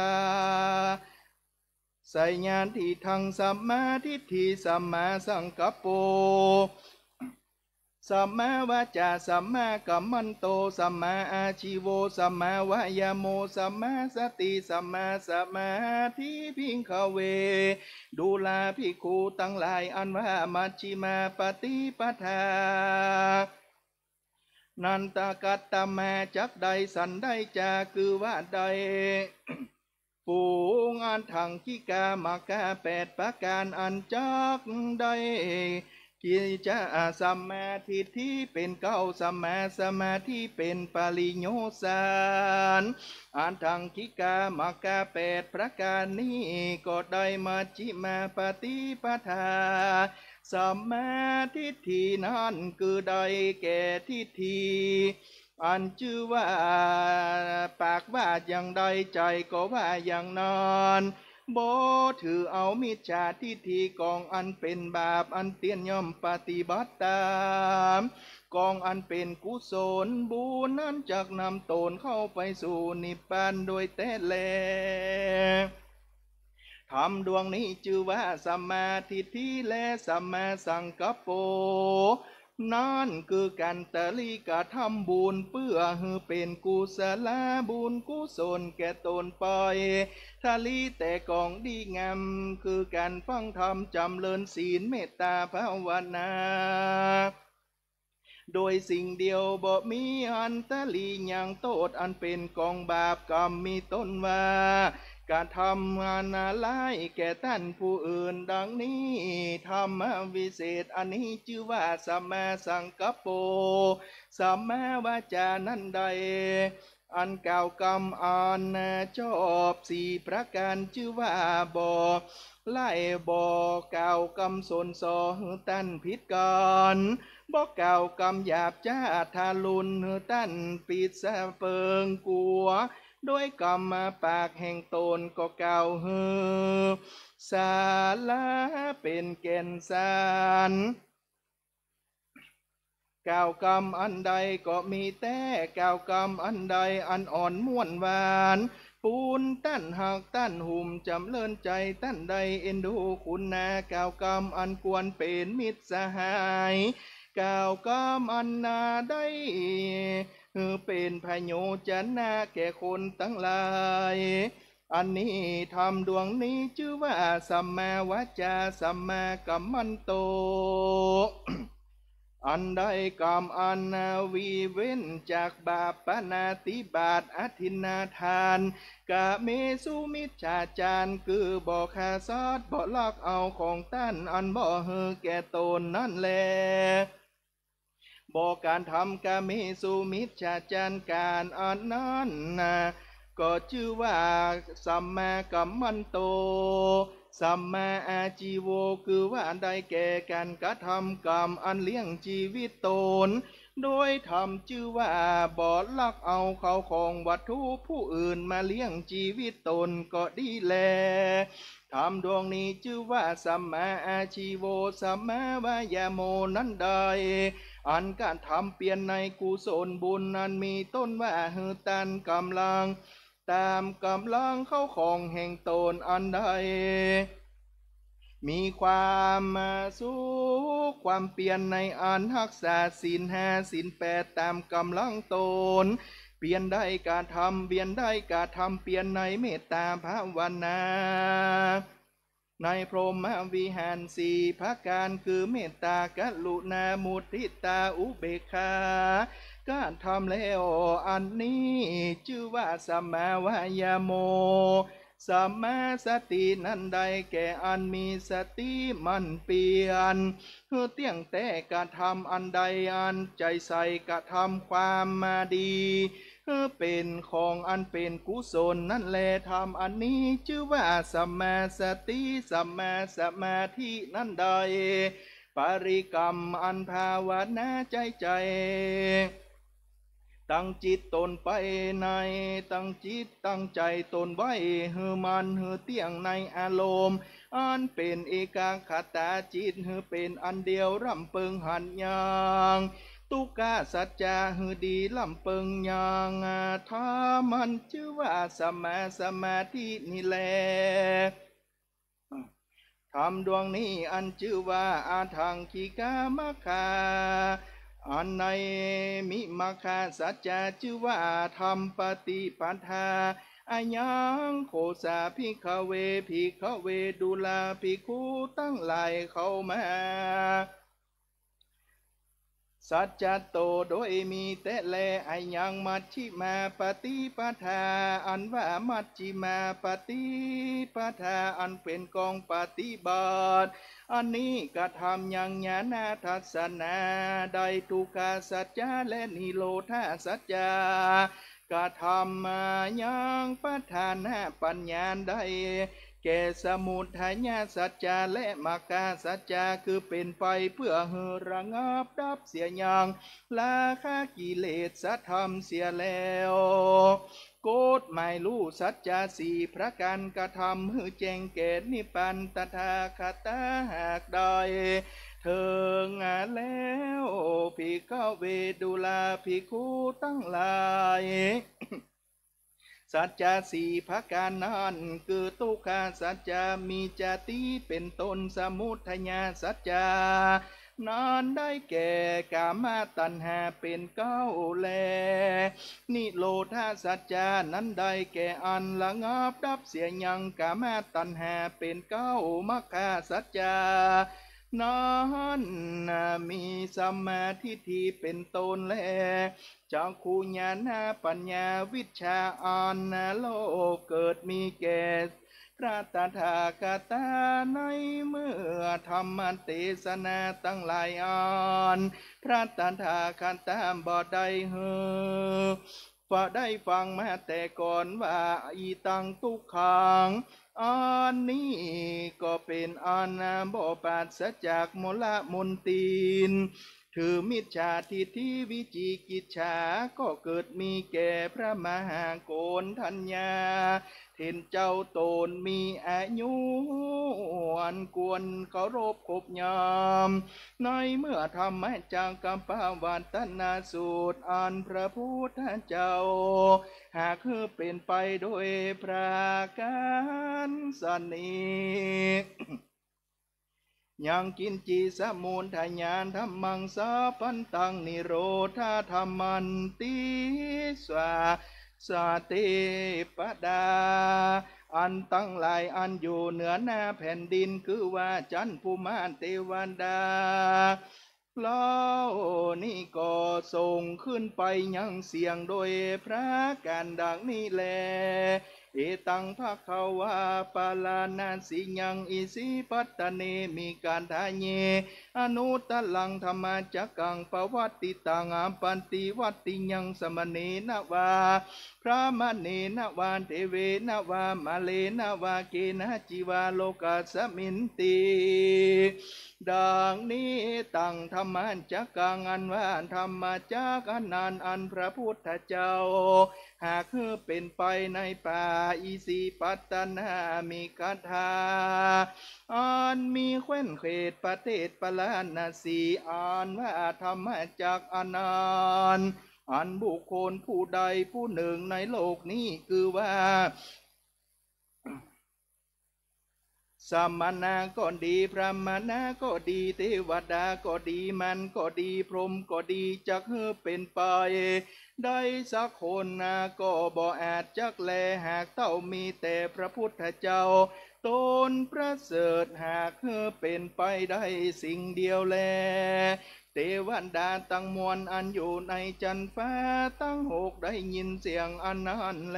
ไสญาณที่ทังสัมมาทิฏฐิสัมมาสังกัปโปสัมมาวาจาสัมมากัมมันโตสัมมาอาชีโวสัมมาวายาโมสัมมาสติสัมมาสมาธิพิงขเวดูลาภิกขุทั้งหลายอันว่ามัชฌิมาปฏิปทานันตกัตตมาจักใดสันได้จาคือว่าใดปูงอันทังคิกามากา8 ประการอันจักได้กิจสัมมาทิฏฐิเป็น9สัมมาสมาธิเป็นปริโยสารอันทังคิกามากา8 ประการนี้ก็ได้มัชฌิมาปฏิปทาสัมมาทิฏฐินั้นคือได้แก่ทิฏฐิอันชื่อว่าปากว่าอย่างใดใจก็ว่าอย่างนั้นบ่ถือเอามิจฉาทิฏฐิกองอันเป็นบาปอันเตียนย่อมปฏิบัติตามกองอันเป็นกุศลบุญนั้นจักนำตนเข้าไปสู่นิพพานโดยแท้แลธรรมดวงนี้ชื่อว่าสัมมาทิฏฐิและสัมมาสังกัปโปนั่นคือการตะลิกะทำบุญเพื่อให้เป็นกุศลบุญกุศลแก่ตนไปทะลิแต่กองดีงามคือการฟังธรรมจำเริญศีลเมตตาภาวนาโดยสิ่งเดียวบ่มีอันตะลีอย่างโทษอันเป็นกองบาปกรรมมีต้นว่าการทำงานอะไรแก่ท่านผู้อื่นดังนี้ธรรมวิเศษอันนี้ชื่อว่าสัมมาสังกัปโปสัมมาวาจานั้นใดอันกล่าวกรรมอันชอบสี่ประการชื่อว่าบ่ไล่บ่กล่าวกรรมสนสอตั้นผิดกันบ่กล่าวกรรมหยาบจ้าทารุณตั้นปิดสะเปิงกัวด้วยกรรมมาปากแห่งตนก็กล่าวสาละเป็นแก่นสารกล่าวกรรมอันใดก็มีแต่กล่าวกรรมอันใดอันอ่อนม่วนหวานปูนตั้นหักตั้นหุ่มจำเลินใจตั้นใดเอ็นดูคุณนากล่าวกรรมอันควรเป็นมิตรสหายกล่าวกรรมอันนาได้เป็นพโยชนะแก่คนทั้งหลายอันนี้ทำดวงนี้ชื่อว่าสัมมาวาจาสัมมากัมมันโต อันใดกรรมอันนาวีเว้นจากบาปปนาติบาตอธินาทานกะเมสุมิจฉาจารคือบ่ขาซอดบ่ลอกเอาของตั้นอันบ่เฮอแก่ตนนั่นแลบ่การทำกะเมสุมิจฉาจารการอันนั้นก็ชื่อว่าสัมมากัมมันโตสัมมาอาชีโวคือว่าได้แก่การกระทำกรรมอันเลี้ยงชีวิตตนโดยทำชื่อว่าบ่ลักเอาเขาของวัตถุผู้อื่นมาเลี้ยงชีวิตตนก็ดีแลทำดวงนี้ชื่อว่าสัมมาอาชีโวสัมมาวายาโมนั้นใดอันการทำเปลี่ยนในกุศลบุญนั้นมีต้นว่าหือตันกำลังตามกำลังเข้าของแห่งตนอันใดมีความมาสุขความเปลี่ยนในอันรักษาศีลห้าศีลแปดตามกำลังตนเปลี่ยนได้การทำเปลี่ยนได้การทำเปลี่ยนในเมตตาภาวนาในพรหมวิหารสี่พระการคือเมตตากรุณามุทิตาอุเบกขาการทำแล้วอันนี้ชื่อว่าสัมมาวายาโมสัมมาสตินั้นใดแก่อันมีสติมันเปลี่ยนเตี้ยงแต่การทำอันใดอันใจใส่กระทำความมาดีเป็นของอันเป็นกุศลนั่นแลทำอันนี้ชื่อว่าสัมมาสติสัมมาสมาธินั่นใดปริกรรมอันภาวนาใจตั้งจิตตนไปในตั้งจิตตั้งใจตนไว้หือมันหือเตียงในอารมณ์อันเป็นเอกาคตาจิตหือเป็นอันเดียวรำเปิงหันยางตุกาสัจจาหือดีลำเปิงยางธามันชื่อว่าสัมมาสมาธินี่แลธรรมดวงนี้อันชื่อว่าอาทังคิกามะคาอันในมิมาคาสัจจะชื่อว่าธรรมปฏิปัฏฐาอายังโคสาภิกขเวภิกขเวดุลาภิกขุตั้งหลายเข้ามาสัจจโตโดยมีแต่แลอายังมัชฌิมาปฏิปทาอันว่ามัชฌิมาปฏิปทาอันเป็นกองปฏิบัติอันนี้กระทำยังญาณทัศนาได้ทุกขสัจจะและนิโรธาสัจจะกระทำมายังปัฏฐานะปัญญาได้แก่สมุทัยสัจจะและมรรคสัจจะคือเป็นไปเพื่อระงับดับเสียอย่างราคะกิเลสธรรมเสียแล้วโกฎหมายรู้สัจจะสี่ประการกระทำให้แจ้งแก่นิพพานตถาคตหากได้เถิงแล้วภิกขเวดุลาภิกขุตั้งหลายสัจจะสี่ประการนั้นคือทุกขสัจจะมีจติเป็นต้นสมุทัยสัจจะนั้นได้แก่กามตัณหาเป็นเก้าแลนิโรธาสัจจานั้นได้แก่อันระงับดับเสียยังกามตัณหาเป็นเก้ามรรคสัจจานั้นมีสัมมาทิฏฐิเป็นตนแลจักขุญาณปัญญาวิชาอันโลกเกิดมีแก่พระตถาคตในเมื่อธรรมเทศนาตั้งหลายอันพระตถาคตบ่ได้ฝ่าได้ฟังมาแต่ก่อนว่าอีตังทุกขังอันนี้ก็เป็นอันบ่ปราศจากมลมนทินถือมิจฉาทิฏฐิวิจิกิจฉาก็เกิดมีแก่พระมหาโกณทัญญาเห็นเจ้าตนมีอายุอันควรเคารพคบยามในเมื่อทำให้จังกัมปวัตนาสูตรอันพระพุทธเจ้าหากคือเป็นไปโดยประการสนิยังกินจีสมุนทญาณธรรมังสาพันตังนิโรธาธรรมันติสวาสติปดาอันตั้งหลายอันอยู่เหนือหน้าแผ่นดินคือว่าจันทร์ภูมานเทวันดาเล่านี่ก็ส่งขึ้นไปยังเสียงโดยพระการดังนี้แลเอตังภะคะวาปาลานาสิยังอิสิปัตตเนมีการทาเยอนุตตลังธรรมจักกังปวัตติตังอัมปันติวัตติยังสมเนนะวาพระมเนนะวาเทเวนะวามาเลนะวาเกนะจิวาโลกัสมินติดังนี้ตั้งธรรมจักกังอันว่าธรรมจักอันนั้นอันพระพุทธเจ้าหากคือเป็นไปในป่าอิสิปัตตนามีคาถาอันมีแคว้นเขตประเทศปลานาสีอันว่าธรรมจักอันนั้นอันบุคคลผู้ใดผู้หนึ่งในโลกนี้คือว่าสัมมานาก็ดีพระมนาก็ดีเทวดาก็ดีมันก็ดีพรหมก็ดีจักเป็นไปได้สักคนก็บ่อาจจักแลหากเต้ามีแต่พระพุทธเจ้าตนประเสริฐหากเป็นไปได้สิ่งเดียวแลเทวดาตั้งมวลอันอยู่ในจันทร์ฟ้าตั้งหกได้ยินเสียงอันนั้นแล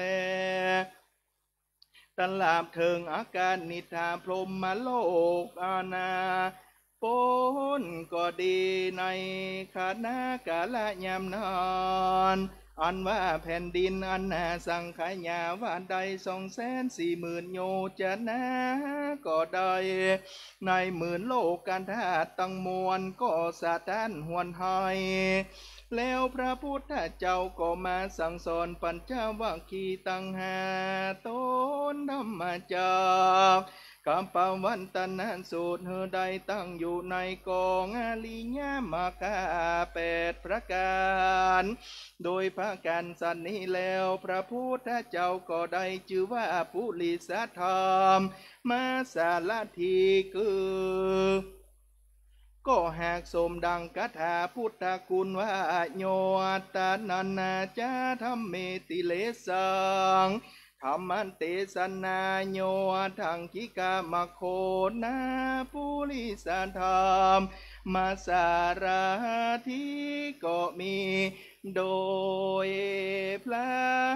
ตลาบเถิงอาการนิทาพรหมโลกอาณาปนก็ดีในคณะกาลยามนานอันว่าแผ่นดินอันนาสังขยาว่าใด240,000 โยชนะก็ได้ใน10,000 โลกกันธาตุตั้งมวลก็สะท้านหวนหายแล้วพระพุทธเจ้าก็มาสั่งสอนปัญจวัคคีย์ตั้ง5 ตนธรรมจักกัมปวันตนะสูตรใดตั้งอยู่ในกองอริยมรรค8 ประการโดยพระการสันนี้แล้วพระพุทธเจ้าก็ได้ชื่อว่าปุริสธรรมมาสารถีคือก็หากสมดังคาถาพุทธคุณว่าโยอัตตานันนาจาธรรมเมติเลสังธรรมันเตสนาโยทังคิกามโคนาปุริสธรรมมาสารทิก็มีโดยพระ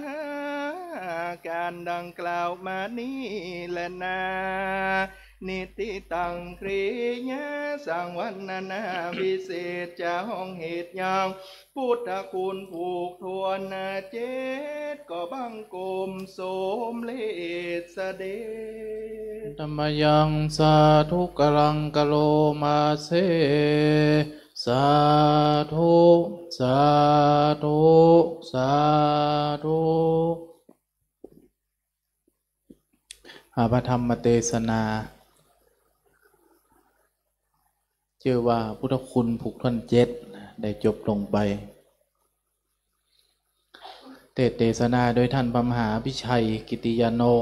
การดังกล่าวมานี้แลนานิติตังคริยะสังวันนาวิเศษจะห้องเหตุยังพุทธคุณผูกทวนเจตก็บังกลมโสมเลสเดธรรมยังสาธุกรังกโลมาเสสาธุสาธุสาธุพระธรรมเทศนาชื่อว่าพุทธคุณผูกท่อน7ได้จบลงไปเทศนาโดยท่านพระมหาพิชัยกิติยาโน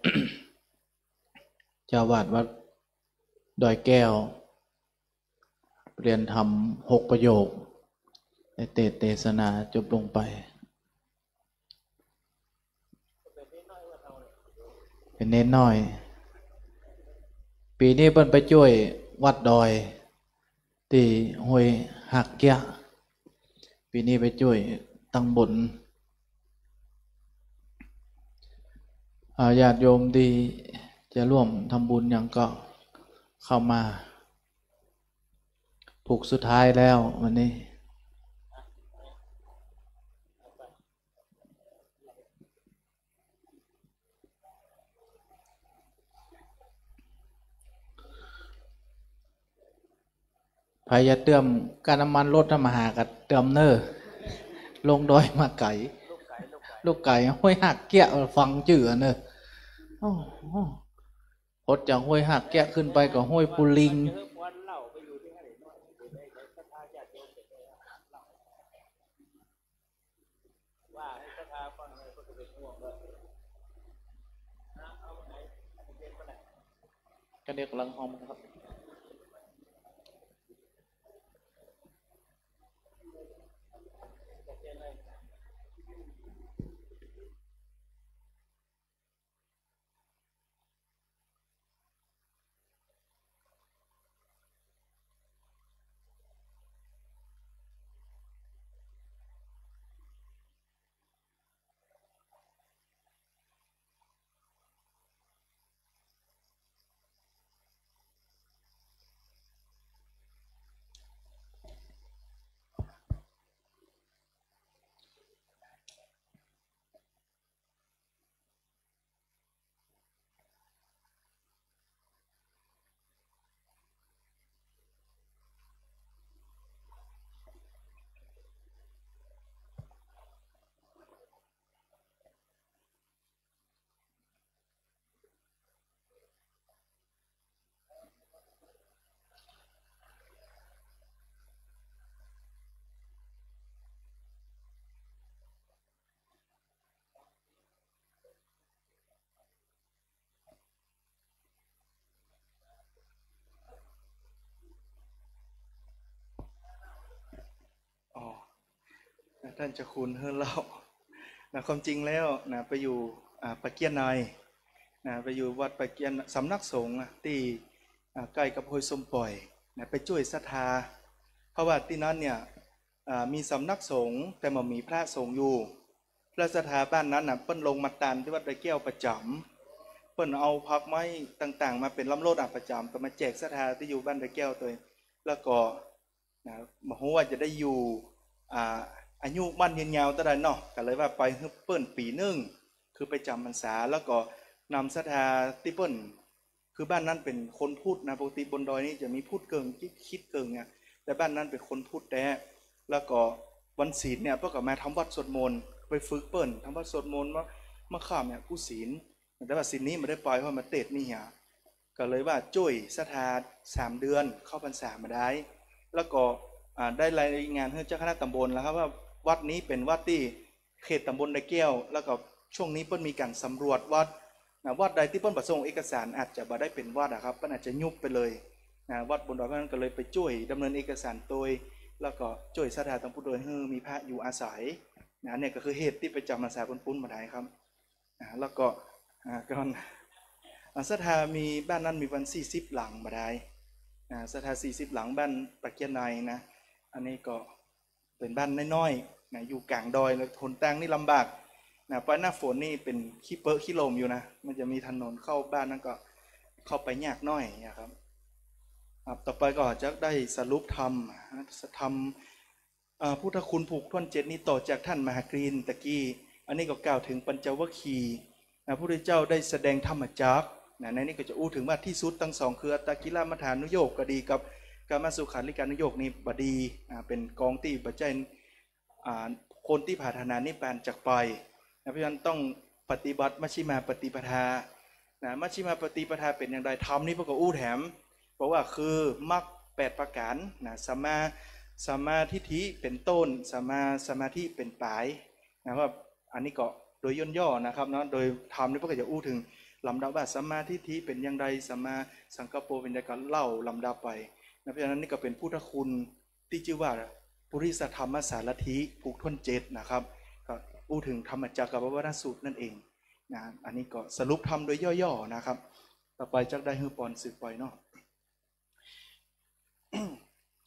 เจ้าวาดวัดดอยแก้วเรียนธรรม6 ประโยคได้เทศนาจบลงไปเป็นเน้นน้อยปีนี้เพิ่นไปช่วยวัดดอยตีห้วยหักแก่ปีนี้ไปช่วยตั้งบนญาติโยมที่จะร่วมทำบุญอย่างก็เข้ามาผูกสุดท้ายแล้ววันนี้พายาเติมการน้ำมันรถมาหากับเติมเนอร์ลงดอยมาไก่ลูกไก่ห้วยหักแกะฟังจื่อเนอพดจากห้วยหักแกะขึ้นไปกับห้วยปูลิงก็เด็กลังหอมครับท่านเจ้าคุณเฮือเล่านะความจริงแล้วนะไปอยู่ปะเกียนในนะไปอยู่วัดปะเกียนสำนักสงฆ์ที่ใกล้กับห้วยส้มปล่อยนะไปช่วยศรัทธาเพราะว่าที่นั้นเนี่ยมีสำนักสงฆ์แต่มันมีพระสงฆ์อยู่พระศรัทธาบ้านนั้นเปิ้นลงมาตันที่วัดไร่แก้วประจำเปิ้นเอาพักไม้ต่างๆมาเป็นลำโลดประจำก็มาแจกศรัทธาที่อยู่บ้านไร่แก้วตัวแล้วก็นะมาหัวจะได้อยู่อายุมั่นยืนยาวตะไดเนาะก็เลยว่าไปเปิ้นปีนึงคือไปจำพรรษาแล้วก็นำศรัทธาที่เปิ้นคือบ้านนั้นเป็นคนพูดนะปกติบนดอยนี่จะมีพูดเกิงคิดเกิงเนี่ยแต่บ้านนั้นเป็นคนพูดแต่แล้วก็วันศีลเนี่ยเพื่อก็มาทำวัดสวดมนต์ไปฝึกเปิ้นทำวัดสวดมนต์มาข้ามเนี่ยผู้ศีลแต่ว่าศีลนี้ไม่ได้ปล่อยเพราะมาเตะนี่ฮะก็เลยว่าจุ้ยศรัทธา3 เดือนเข้าพรรษามาได้แล้วก็ได้รายงานให้เจ้าคณะตำบลแล้วครับว่าวัดนี้เป็นวัดที่เขตตำบลไร่แก้วแล้วก็ช่วงนี้เปิ้นมีการสำรวจวัดวัดใดที่เปิ้นประสงค์เอกสารอาจจะบ่ได้เป็นวัดครับเปิ้นอาจจะยุบไปเลยวัดบนดอยนั้นก็เลยไปช่วยดำเนินเอกสารโดยแล้วก็ช่วยศรัทธาตำบลโดยให้มีพระอยู่อาศัยเนี่ยก็คือเหตุที่ไปจำพรรษาปุ้นมาได้ครับแล้วก็ก่อนศรัทธามีบ้านนั้นมีวัน40 หลังมาได้ศรัทธา40 หลังบ้านตะเกียนในนะอันนี้ก็เป็นบ้านน้อยๆนะอยู่กลางดอยแล้วทนตั้งนี่ลำบากนะไปหน้าฝนนี่เป็นขี้เปอะขี้ลมอยู่นะมันจะมีถนนเข้าบ้านนั่นก็เข้าไปยากน้อยนะครับต่อไปก็จะได้สรุปธรรมพุทธคุณผูกท่อน7นี้ต่อจากท่านมหากรีนตะกี้อันนี้ก็กล่าวถึงปัญจวัคคีย์พระพุทธเจ้าได้แสดงธรรมจักรในนี้ก็จะอู้ถึงว่าที่สุดทั้งสองคืออัตตกิลมัฏฐานุโยคก็ดีกับกามสุขาริการนุโยคนี้บดีเป็นกองที่ปัจจัยคนที่ผ่าธนานิพพานจากไปเพราะฉะนั้นต้องปฏิบัติมัชฌิมาปฏิปทามัชฌิมาปฏิปทาเป็นอย่างไรธรรมนี่พวกก็อู้แถมเพราะว่าคือมรรค8 ประการสัมมาทิฏฐิเป็นต้นสัมมาสมาธิเป็นปลายว่าอันนี้ก็โดยย่นๆนะครับเนาะโดยธรรมนี่พวกก็จะอู้ถึงลำดับว่าสัมมาทิฏฐิเป็นอย่างไรสัมมาสังกัปโปเป็นอย่างไรเล่าลำดับไปเพราะฉะนั้นนี่ก็เป็นพุทธคุณที่ชื่อว่าปุริสธรรมสารถิผูกท่อน7นะครับก็อู้ถึงธรรมจักรกับวัฏสูตรนั่นเองนะอันนี้ก็สรุปทำโดยย่อๆนะครับต่อไปจักได้ฮือปอนสืบไปเนาะ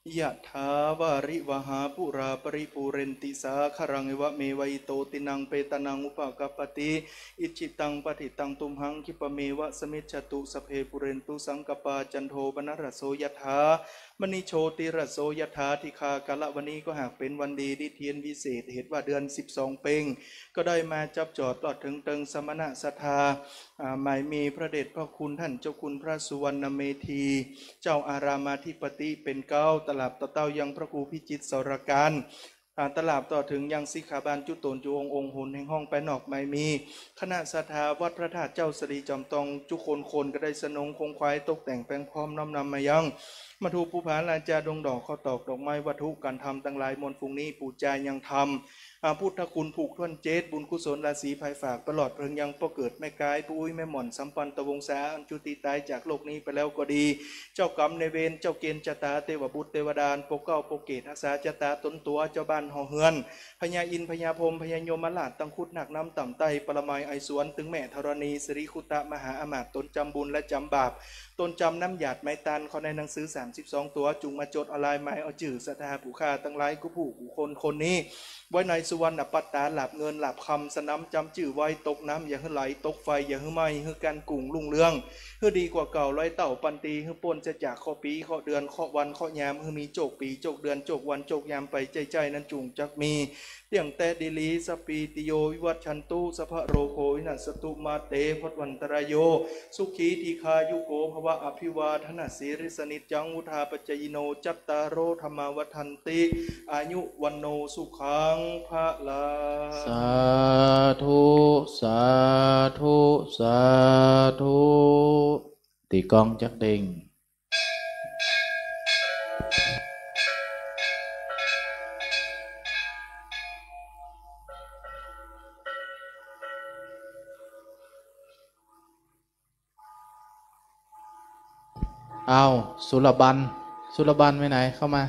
ยะถาวาริวหาปุราปริปูเรนติสาคารังเอวะเมวัยโตตินังเปตนังอุปกปปติอิจิตังปฏิตังตุมหังคิปะเมวะสมิจจตุสเพปุเรนตุสังกปาจันโทปนรสโสยะถามณีโชติรสโสยะถาทิคากะละวันนี้ก็หากเป็นวันดีที่เทียนวิเศษเหตุว่าเดือน12เพ็งก็ได้มาจับจอดตลอดถึงเติงสมณะศรัทธาหมายมีพระเดชพระคุณท่านเจ้าคุณพระสุวรรณเมธีเจ้าอารามาธิปติเป็นเก้าตลับต่อเต้ายังพระครูพิจิตรสรการตลาบต่อถึงยังสิกขาบาลจุตนจูองค์หุนแห่งห้องไปนอกไม่มีคณะศรัทธาวัดพระธาตุเจ้าสรีจอมตองจุคนก็ได้สนงคงควายตกแต่งแปลงพร้อมน้อมนำมายังมาถูภูผาลาจาดงดอกข้อตอกดอกไม้วัตถุการทำตั้งหลายมนฟุงนี้ปูจายังทำพุทธคุณผูกท่วนเจตบุญกุศลราศีภายฝากตลอดเพิงยังประเกิดแม่กายปุ้ยแม่หม่อนสัมปันตวงศาอันจุติตายจากโลกนี้ไปแล้วก็ดีเจ้ากรรมในเวรเจ้าเกณฑ์จตาเทวบุตรเทวดาปกเก้าปกเกตทักษาจตาตนตัวเจ้าบ้านหอเฮือนพญาอินพญาพรหมพญายมราชตังคุดหนักน้ำต่ำไตปรมัยไอสวนถึงแม่ธรณีสิริคุตะมหาอมาตย์ตนจำบุญและจำบาปตนจำน้ำหยาดไม้ตันเขาในหนังสือ32ตัวจุงมาจดอะไรไม้เอาจื่อสถาผู้ฆ่าตั้งหลายกุผู้คนนี้ไว้ในสุวรรณปัตตาหลับเงินหลับคำสนำจำจื่อไว้ตกน้ำอย่าให้ไหลตกไฟอย่าให้ไหม้ให้การกุ่งลุ่งเรืองให้ดีกว่าเก่าร้อยเต่าปันตีให้ปนจะจากข้อปีข้อเดือนข้อวันข้อยามให้มีโจกปีโจกเดือนโจกวันโจกยามไปใจนั้นจุงจักมีเตียงแต่ดิลีสปีติโยวิวัชชันตุสภะโรโควินัสตุมาเตพดวันตรายโยสุขีทีคายุโกภวะอภิวาทนาสีริสนิจังวุธาปจยิโนจัตตารโรธรรมวัฏันติอายุวันโนสุขังภะลาสาธุสาธุสาธุตีกลองจักเด้งเอาสุรบันไปไหนเข้ามา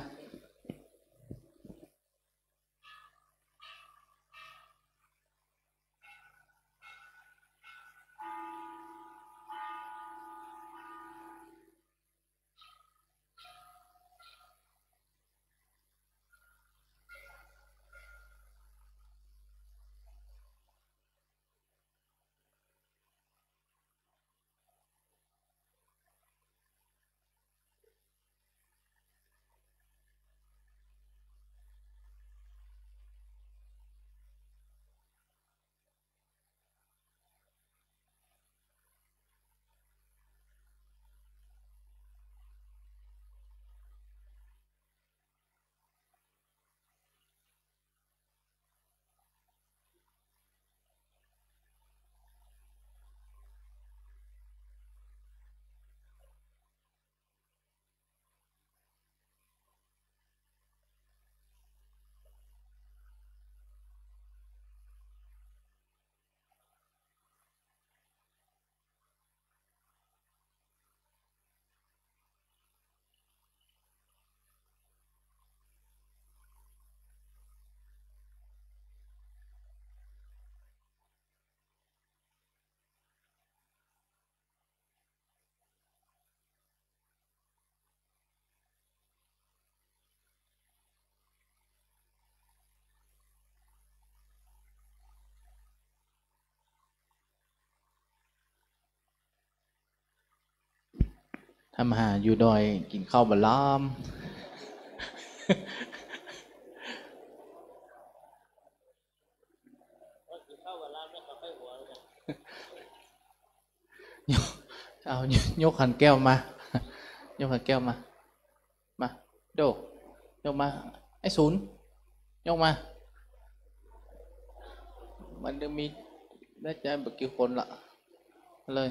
ทำหาอยู่ดอยกินข้าวบะล้อมเอายกขันแก้วมายกขันแก้วมาโดยกมาไอ้ศูนย์ยกมามันจะมีได้ใจแบบกี่คนละเลย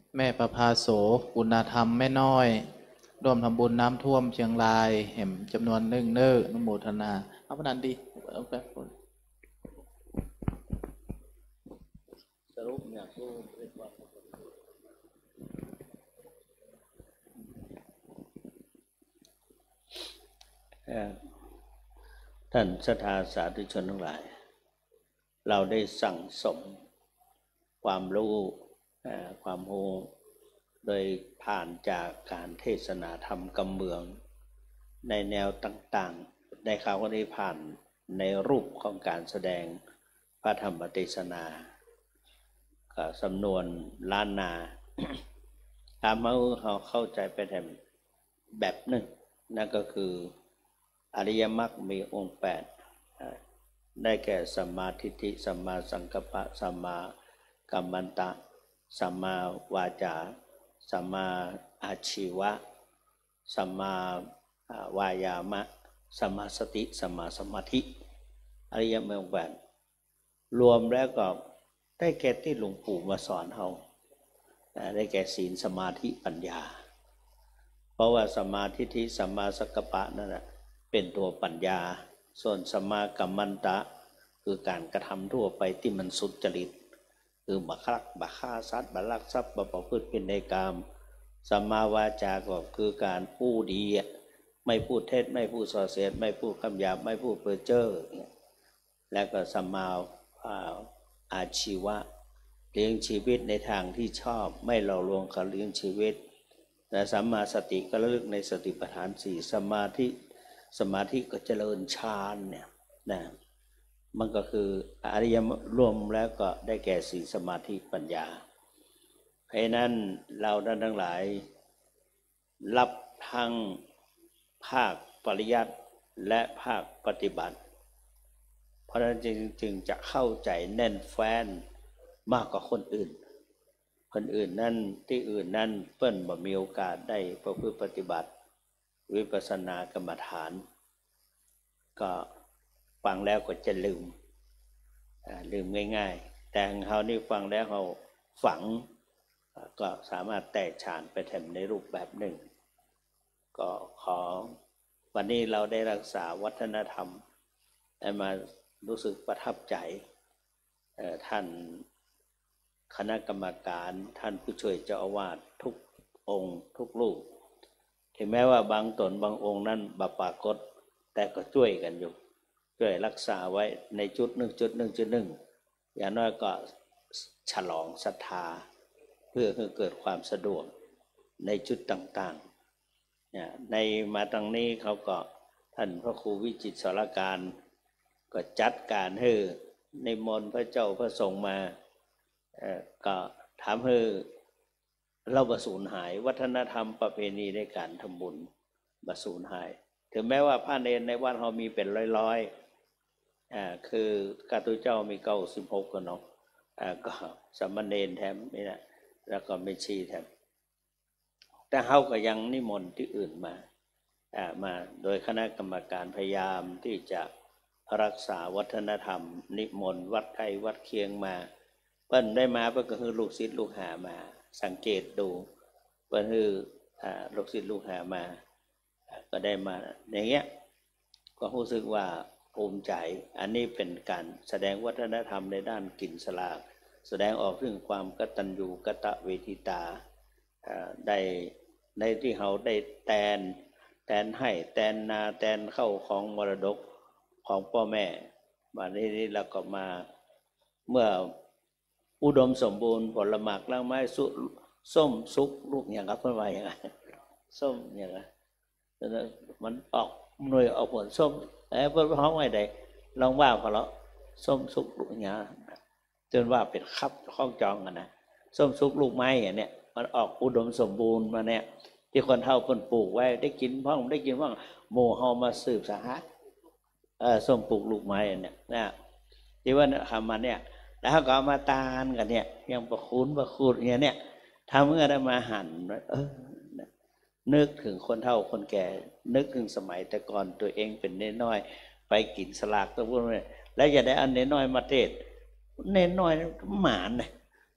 แม่ประภาโสคุณธรรมแม่น้อยร่วมทำบุญน้ำท่วมเชียงรายเห็นจำนวน1 เน้อนุโมทนาเอาพนันดีเอาไปคนสรุปเนี่ยผู้เรียกว่าท่านศรัทธาสาธุชนทั้งหลายเราได้สั่งสมความรู้ความรู้โดยผ่านจากการเทศนาธรรมกำเมืองในแนวต่างๆในคราวนี้ผ่านในรูปของการแสดงพระธรรมเทศนาสำนวนล้านนาทำให้เราเข้าใจไปแทนแบบหนึ่งนั่นก็คืออริยมรรคมีองค์8ได้แก่สัมมาทิฏฐิสัมมาสังกัปปะสัมมากัมมันตะสัมมาวาจาสัมมาอาชีวะสัมมาวายามะสัมมาสติสัมมาสมาธิอริยมรรคองค์8รวมแล้วก็ได้แก่ที่หลวงปู่มาสอนเราได้แก่ศีลสมาธิปัญญาเพราะว่าสัมมาทิฏฐิสัมมาสังกัปปะนั่นแหละเป็นตัวปัญญาส่วนสัมมากัมมันตะคือการกระทำทั่วไปที่มันสุจริตคือบักรักบักฆ่าสัตว์บักลักทรัพย์บักประพฤติผิดในกามสัมมาวาจาก็คือการพูดดีไม่พูดเท็จไม่พูดส่อเสียดไม่พูดคำหยาบไม่พูดเพ้อเจ้อแล้วก็สัมมาอาชีวะเลี้ยงชีวิตในทางที่ชอบไม่หลอกลวงเขาเลี้ยงชีวิตและสัมมาสติก็ระลึกในสติปัฏฐาน4สมาธิก็เจริญฌานเนี่ยนะมันก็คืออริยมรรครวมแล้วก็ได้แก่ศีลสมาธิปัญญาเพราะนั้นเราท่านทั้งหลายรับทั้งภาคปริยัติและภาคปฏิบัติเพราะนั้นจึงจะเข้าใจแน่นแฟ้นมากกว่าคนอื่นนั่นที่อื่นนั่นเปิ้นบ่มีโอกาสได้ประพฤติปฏิบัติวิปัสสนากรรมฐานก็ฟังแล้วก็จะลืมง่ายๆแต่ของเขานี่ฟังแล้วเขาฝังก็สามารถแตกฉานไปแทนในรูปแบบหนึ่งก็ขอวันนี้เราได้รักษาวัฒนธรรมได้มารู้สึกประทับใจท่านคณะกรรมการท่านผู้ช่วยเจ้าอาวาสทุกองค์ทุกรูปถึงแม้ว่าบางตนบางองค์นั้นบาปากฏแต่ก็ช่วยกันอยู่ช่วยรักษาไว้ในจุดหนึ่งอย่างน้อยก็ฉลองศรัทธาเพื่อให้เกิดความสะดวกในจุดต่างๆในมาตรงนี้เขาก็ท่านพระครูวิจิตรสารการก็จัดการให้นิมนต์พระเจ้าพระสงฆ์มาก็ทำให้เราบ่สูญหายวัฒนธรรมประเพณีในการทำบุญบ่สูญหายถึงแม้ว่าพระเนรในวัดเรามีเป็นร้อยคือกาตุเจ้ามี96กันเนาะก็สามเณรแถมนี่นะแล้วก็ไม่ชีแถมแต่เฮาก็ยังนิมนต์ที่อื่นมาโดยคณะกรรมการพยายามที่จะรักษาวัฒนธรรมนิมนต์วัดใกล้วัดเคียงมาเพิ่นได้มาเพิ่นก็คือลูกศิษย์ลูกหามาสังเกตดูเพิ่นคือลูกศิษย์ลูกหามาก็ได้มาอย่างเงี้ยก็รู้สึกว่าภูมิใจอันนี้เป็นการแสดงวัฒนธรรมในด้านกินสลากแสดงออกถึงความกตัญญูกตเวทิตาได้ในที่เขาได้แทนให้แทนนาแทนเข้าของมรดกของพ่อแม่มานี้เราก็มาเมื่ออุดมสมบูรณ์ผลหมากรากไม้ส้มสุกลูกอย่างกับเพิ่นว่าอย่างไรส้มอย่างไรมันออกหน่วยออกผลส้มเพิ่นฮ้องไว้ได้ลองว่าพอแล้วส้มสุกลูกอย่างจนว่าเป็นคับข้องจองกันนะส้มสุกลูกไม้อย่างเนี้ยมันออกอุดมสมบูรณ์มาเนี่ยที่คนเฒ่าคนปลูกไว้ได้กินพ่องได้กินพ่องหมู่เฮามาสืบสหส้มปลูกลูกไม้เนี่ยนะที่ว่าทำมาเนี่ยแล้วก็เอามาตาลกันเนี่ยยังประคูดเนี่ยทำเมื่อได้มาหั่นนึกถึงคนเฒ่าคนแก่นึกถึงสมัยแต่ก่อนตัวเองเป็นเนน้อยไปกินสลากตัวพวกนี้แล้วอย่าได้อันเนน้อยมาเทศเนน้อยหมาน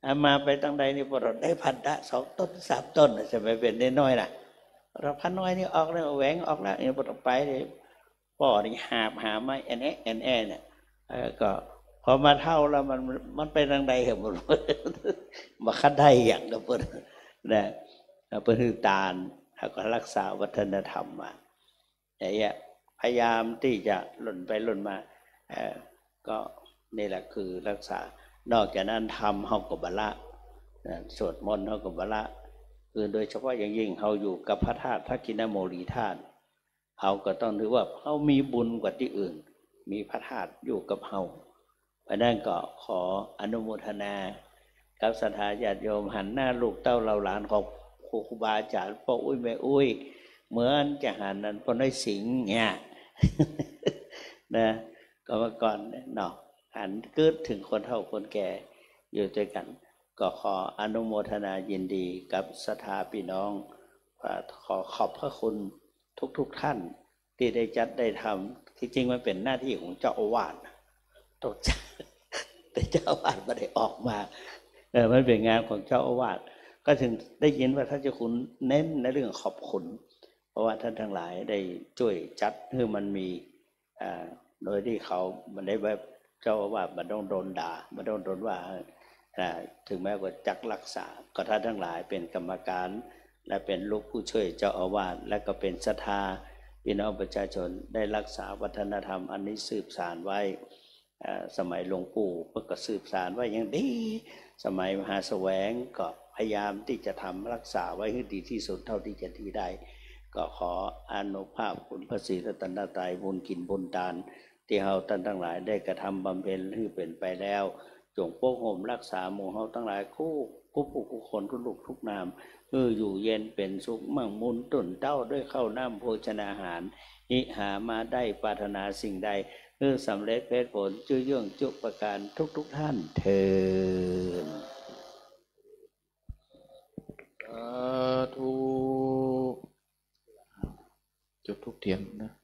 อามาไปตั้งใดนี่พอเราได้พันละ2 ต้น 3 ต้นจะไปเป็นได้น้อยน่ะเราพันน้อยนี่ออกแล้วแหวงออกแล้วเนี่ยพอเราไปเลยพ่อนี่หาไม้แอนเนี่ยก็พอมาเท่าแล้วมันไปทางใดเหรอมันมาคัดได้อย่างก็เปิดนะเปิดตาลแล้วก็รักษาวัฒนธรรมมาอย่างเงี้ยพยายามที่จะหล่นไปหล่นมาก็นี่แหละคือรักษานอกจากนั้นทำเฮากับบละสวดมนต์เฮากับบละคือโดยเฉพาะอย่างยิ่งเฮาอยู่กับพระธาตุพระกินโมลีธาตุเฮาก็ต้องถือว่าเฮามีบุญกว่าที่อื่นมีพระธาตุอยู่กับเฮาเพราะนั้นก็ขออนุโมทนากับศรัทธาญาติโยมหันหน้าลูกเต้าเราหลานของครูบาอาจารย์พ่ออุ้ยแม่อุ้ยเหมือนจะหันนั้นพ่อน้อยสิงห์เนี่ยนะก็เมื่อก่อนเนาะหันเกิดถึงคนเฒ่าคนแก่อยู่ด้วยกันก็ขออนุโมทนายินดีกับศรัทธาพี่น้องขอขอบพระคุณทุกท่านที่ได้จัดได้ทำที่จริงมันเป็นหน้าที่ของเจ้าอาวาสตกใจแต่เจ้าอาวาสไม่ได้ออกมามันเป็นงานของเจ้าอาวาสก็ถึงได้ยินว่าท่านเจ้าคุณเน้นในเรื่องขอบคุณเพราะว่าท่านทั้งหลายได้ช่วยจัดให้มันมีโดยที่เขามันได้แบบเจ้าอาวาสมันต้องโดนด่ามันต้องโดนว่าถึงแม้ว่าจักรักษาก็ท่านทั้งหลายเป็นกรรมการและเป็นลูกผู้ช่วยเจ้าอาวาสและก็เป็นศรัทธาพี่น้องประชาชนได้รักษาวัฒนธรรมอันนี้สืบสานไว้สมัยหลวงปู่ก็สืบสานไว้อย่างดีสมัยมหาแสวงก็พยายามที่จะทำรักษาไว้ให้ดีที่สุดเท่าที่จะดีได้ก็ขออนุภาพคุณพระศรีรัตนตรัยบุญกินบุญทานที่เฮาท่านทั้งหลายได้กระทำบำเพ็ญที่เป็นไปแล้วจงปกห่มรักษาหมู่เฮาทั้งหลายคู่ผู้คนทุกลูกทุกนามอยู่เย็นเป็นสุขมั่งมุนต้นเต้าด้วยข้าวน้ำโภชนาอาหารหิหามาได้ปรารถนาสิ่งใดสำเร็จเป็นผลจุย่งจุประการทุกท่านเทอญสาธุจุดทุกเทียนนะ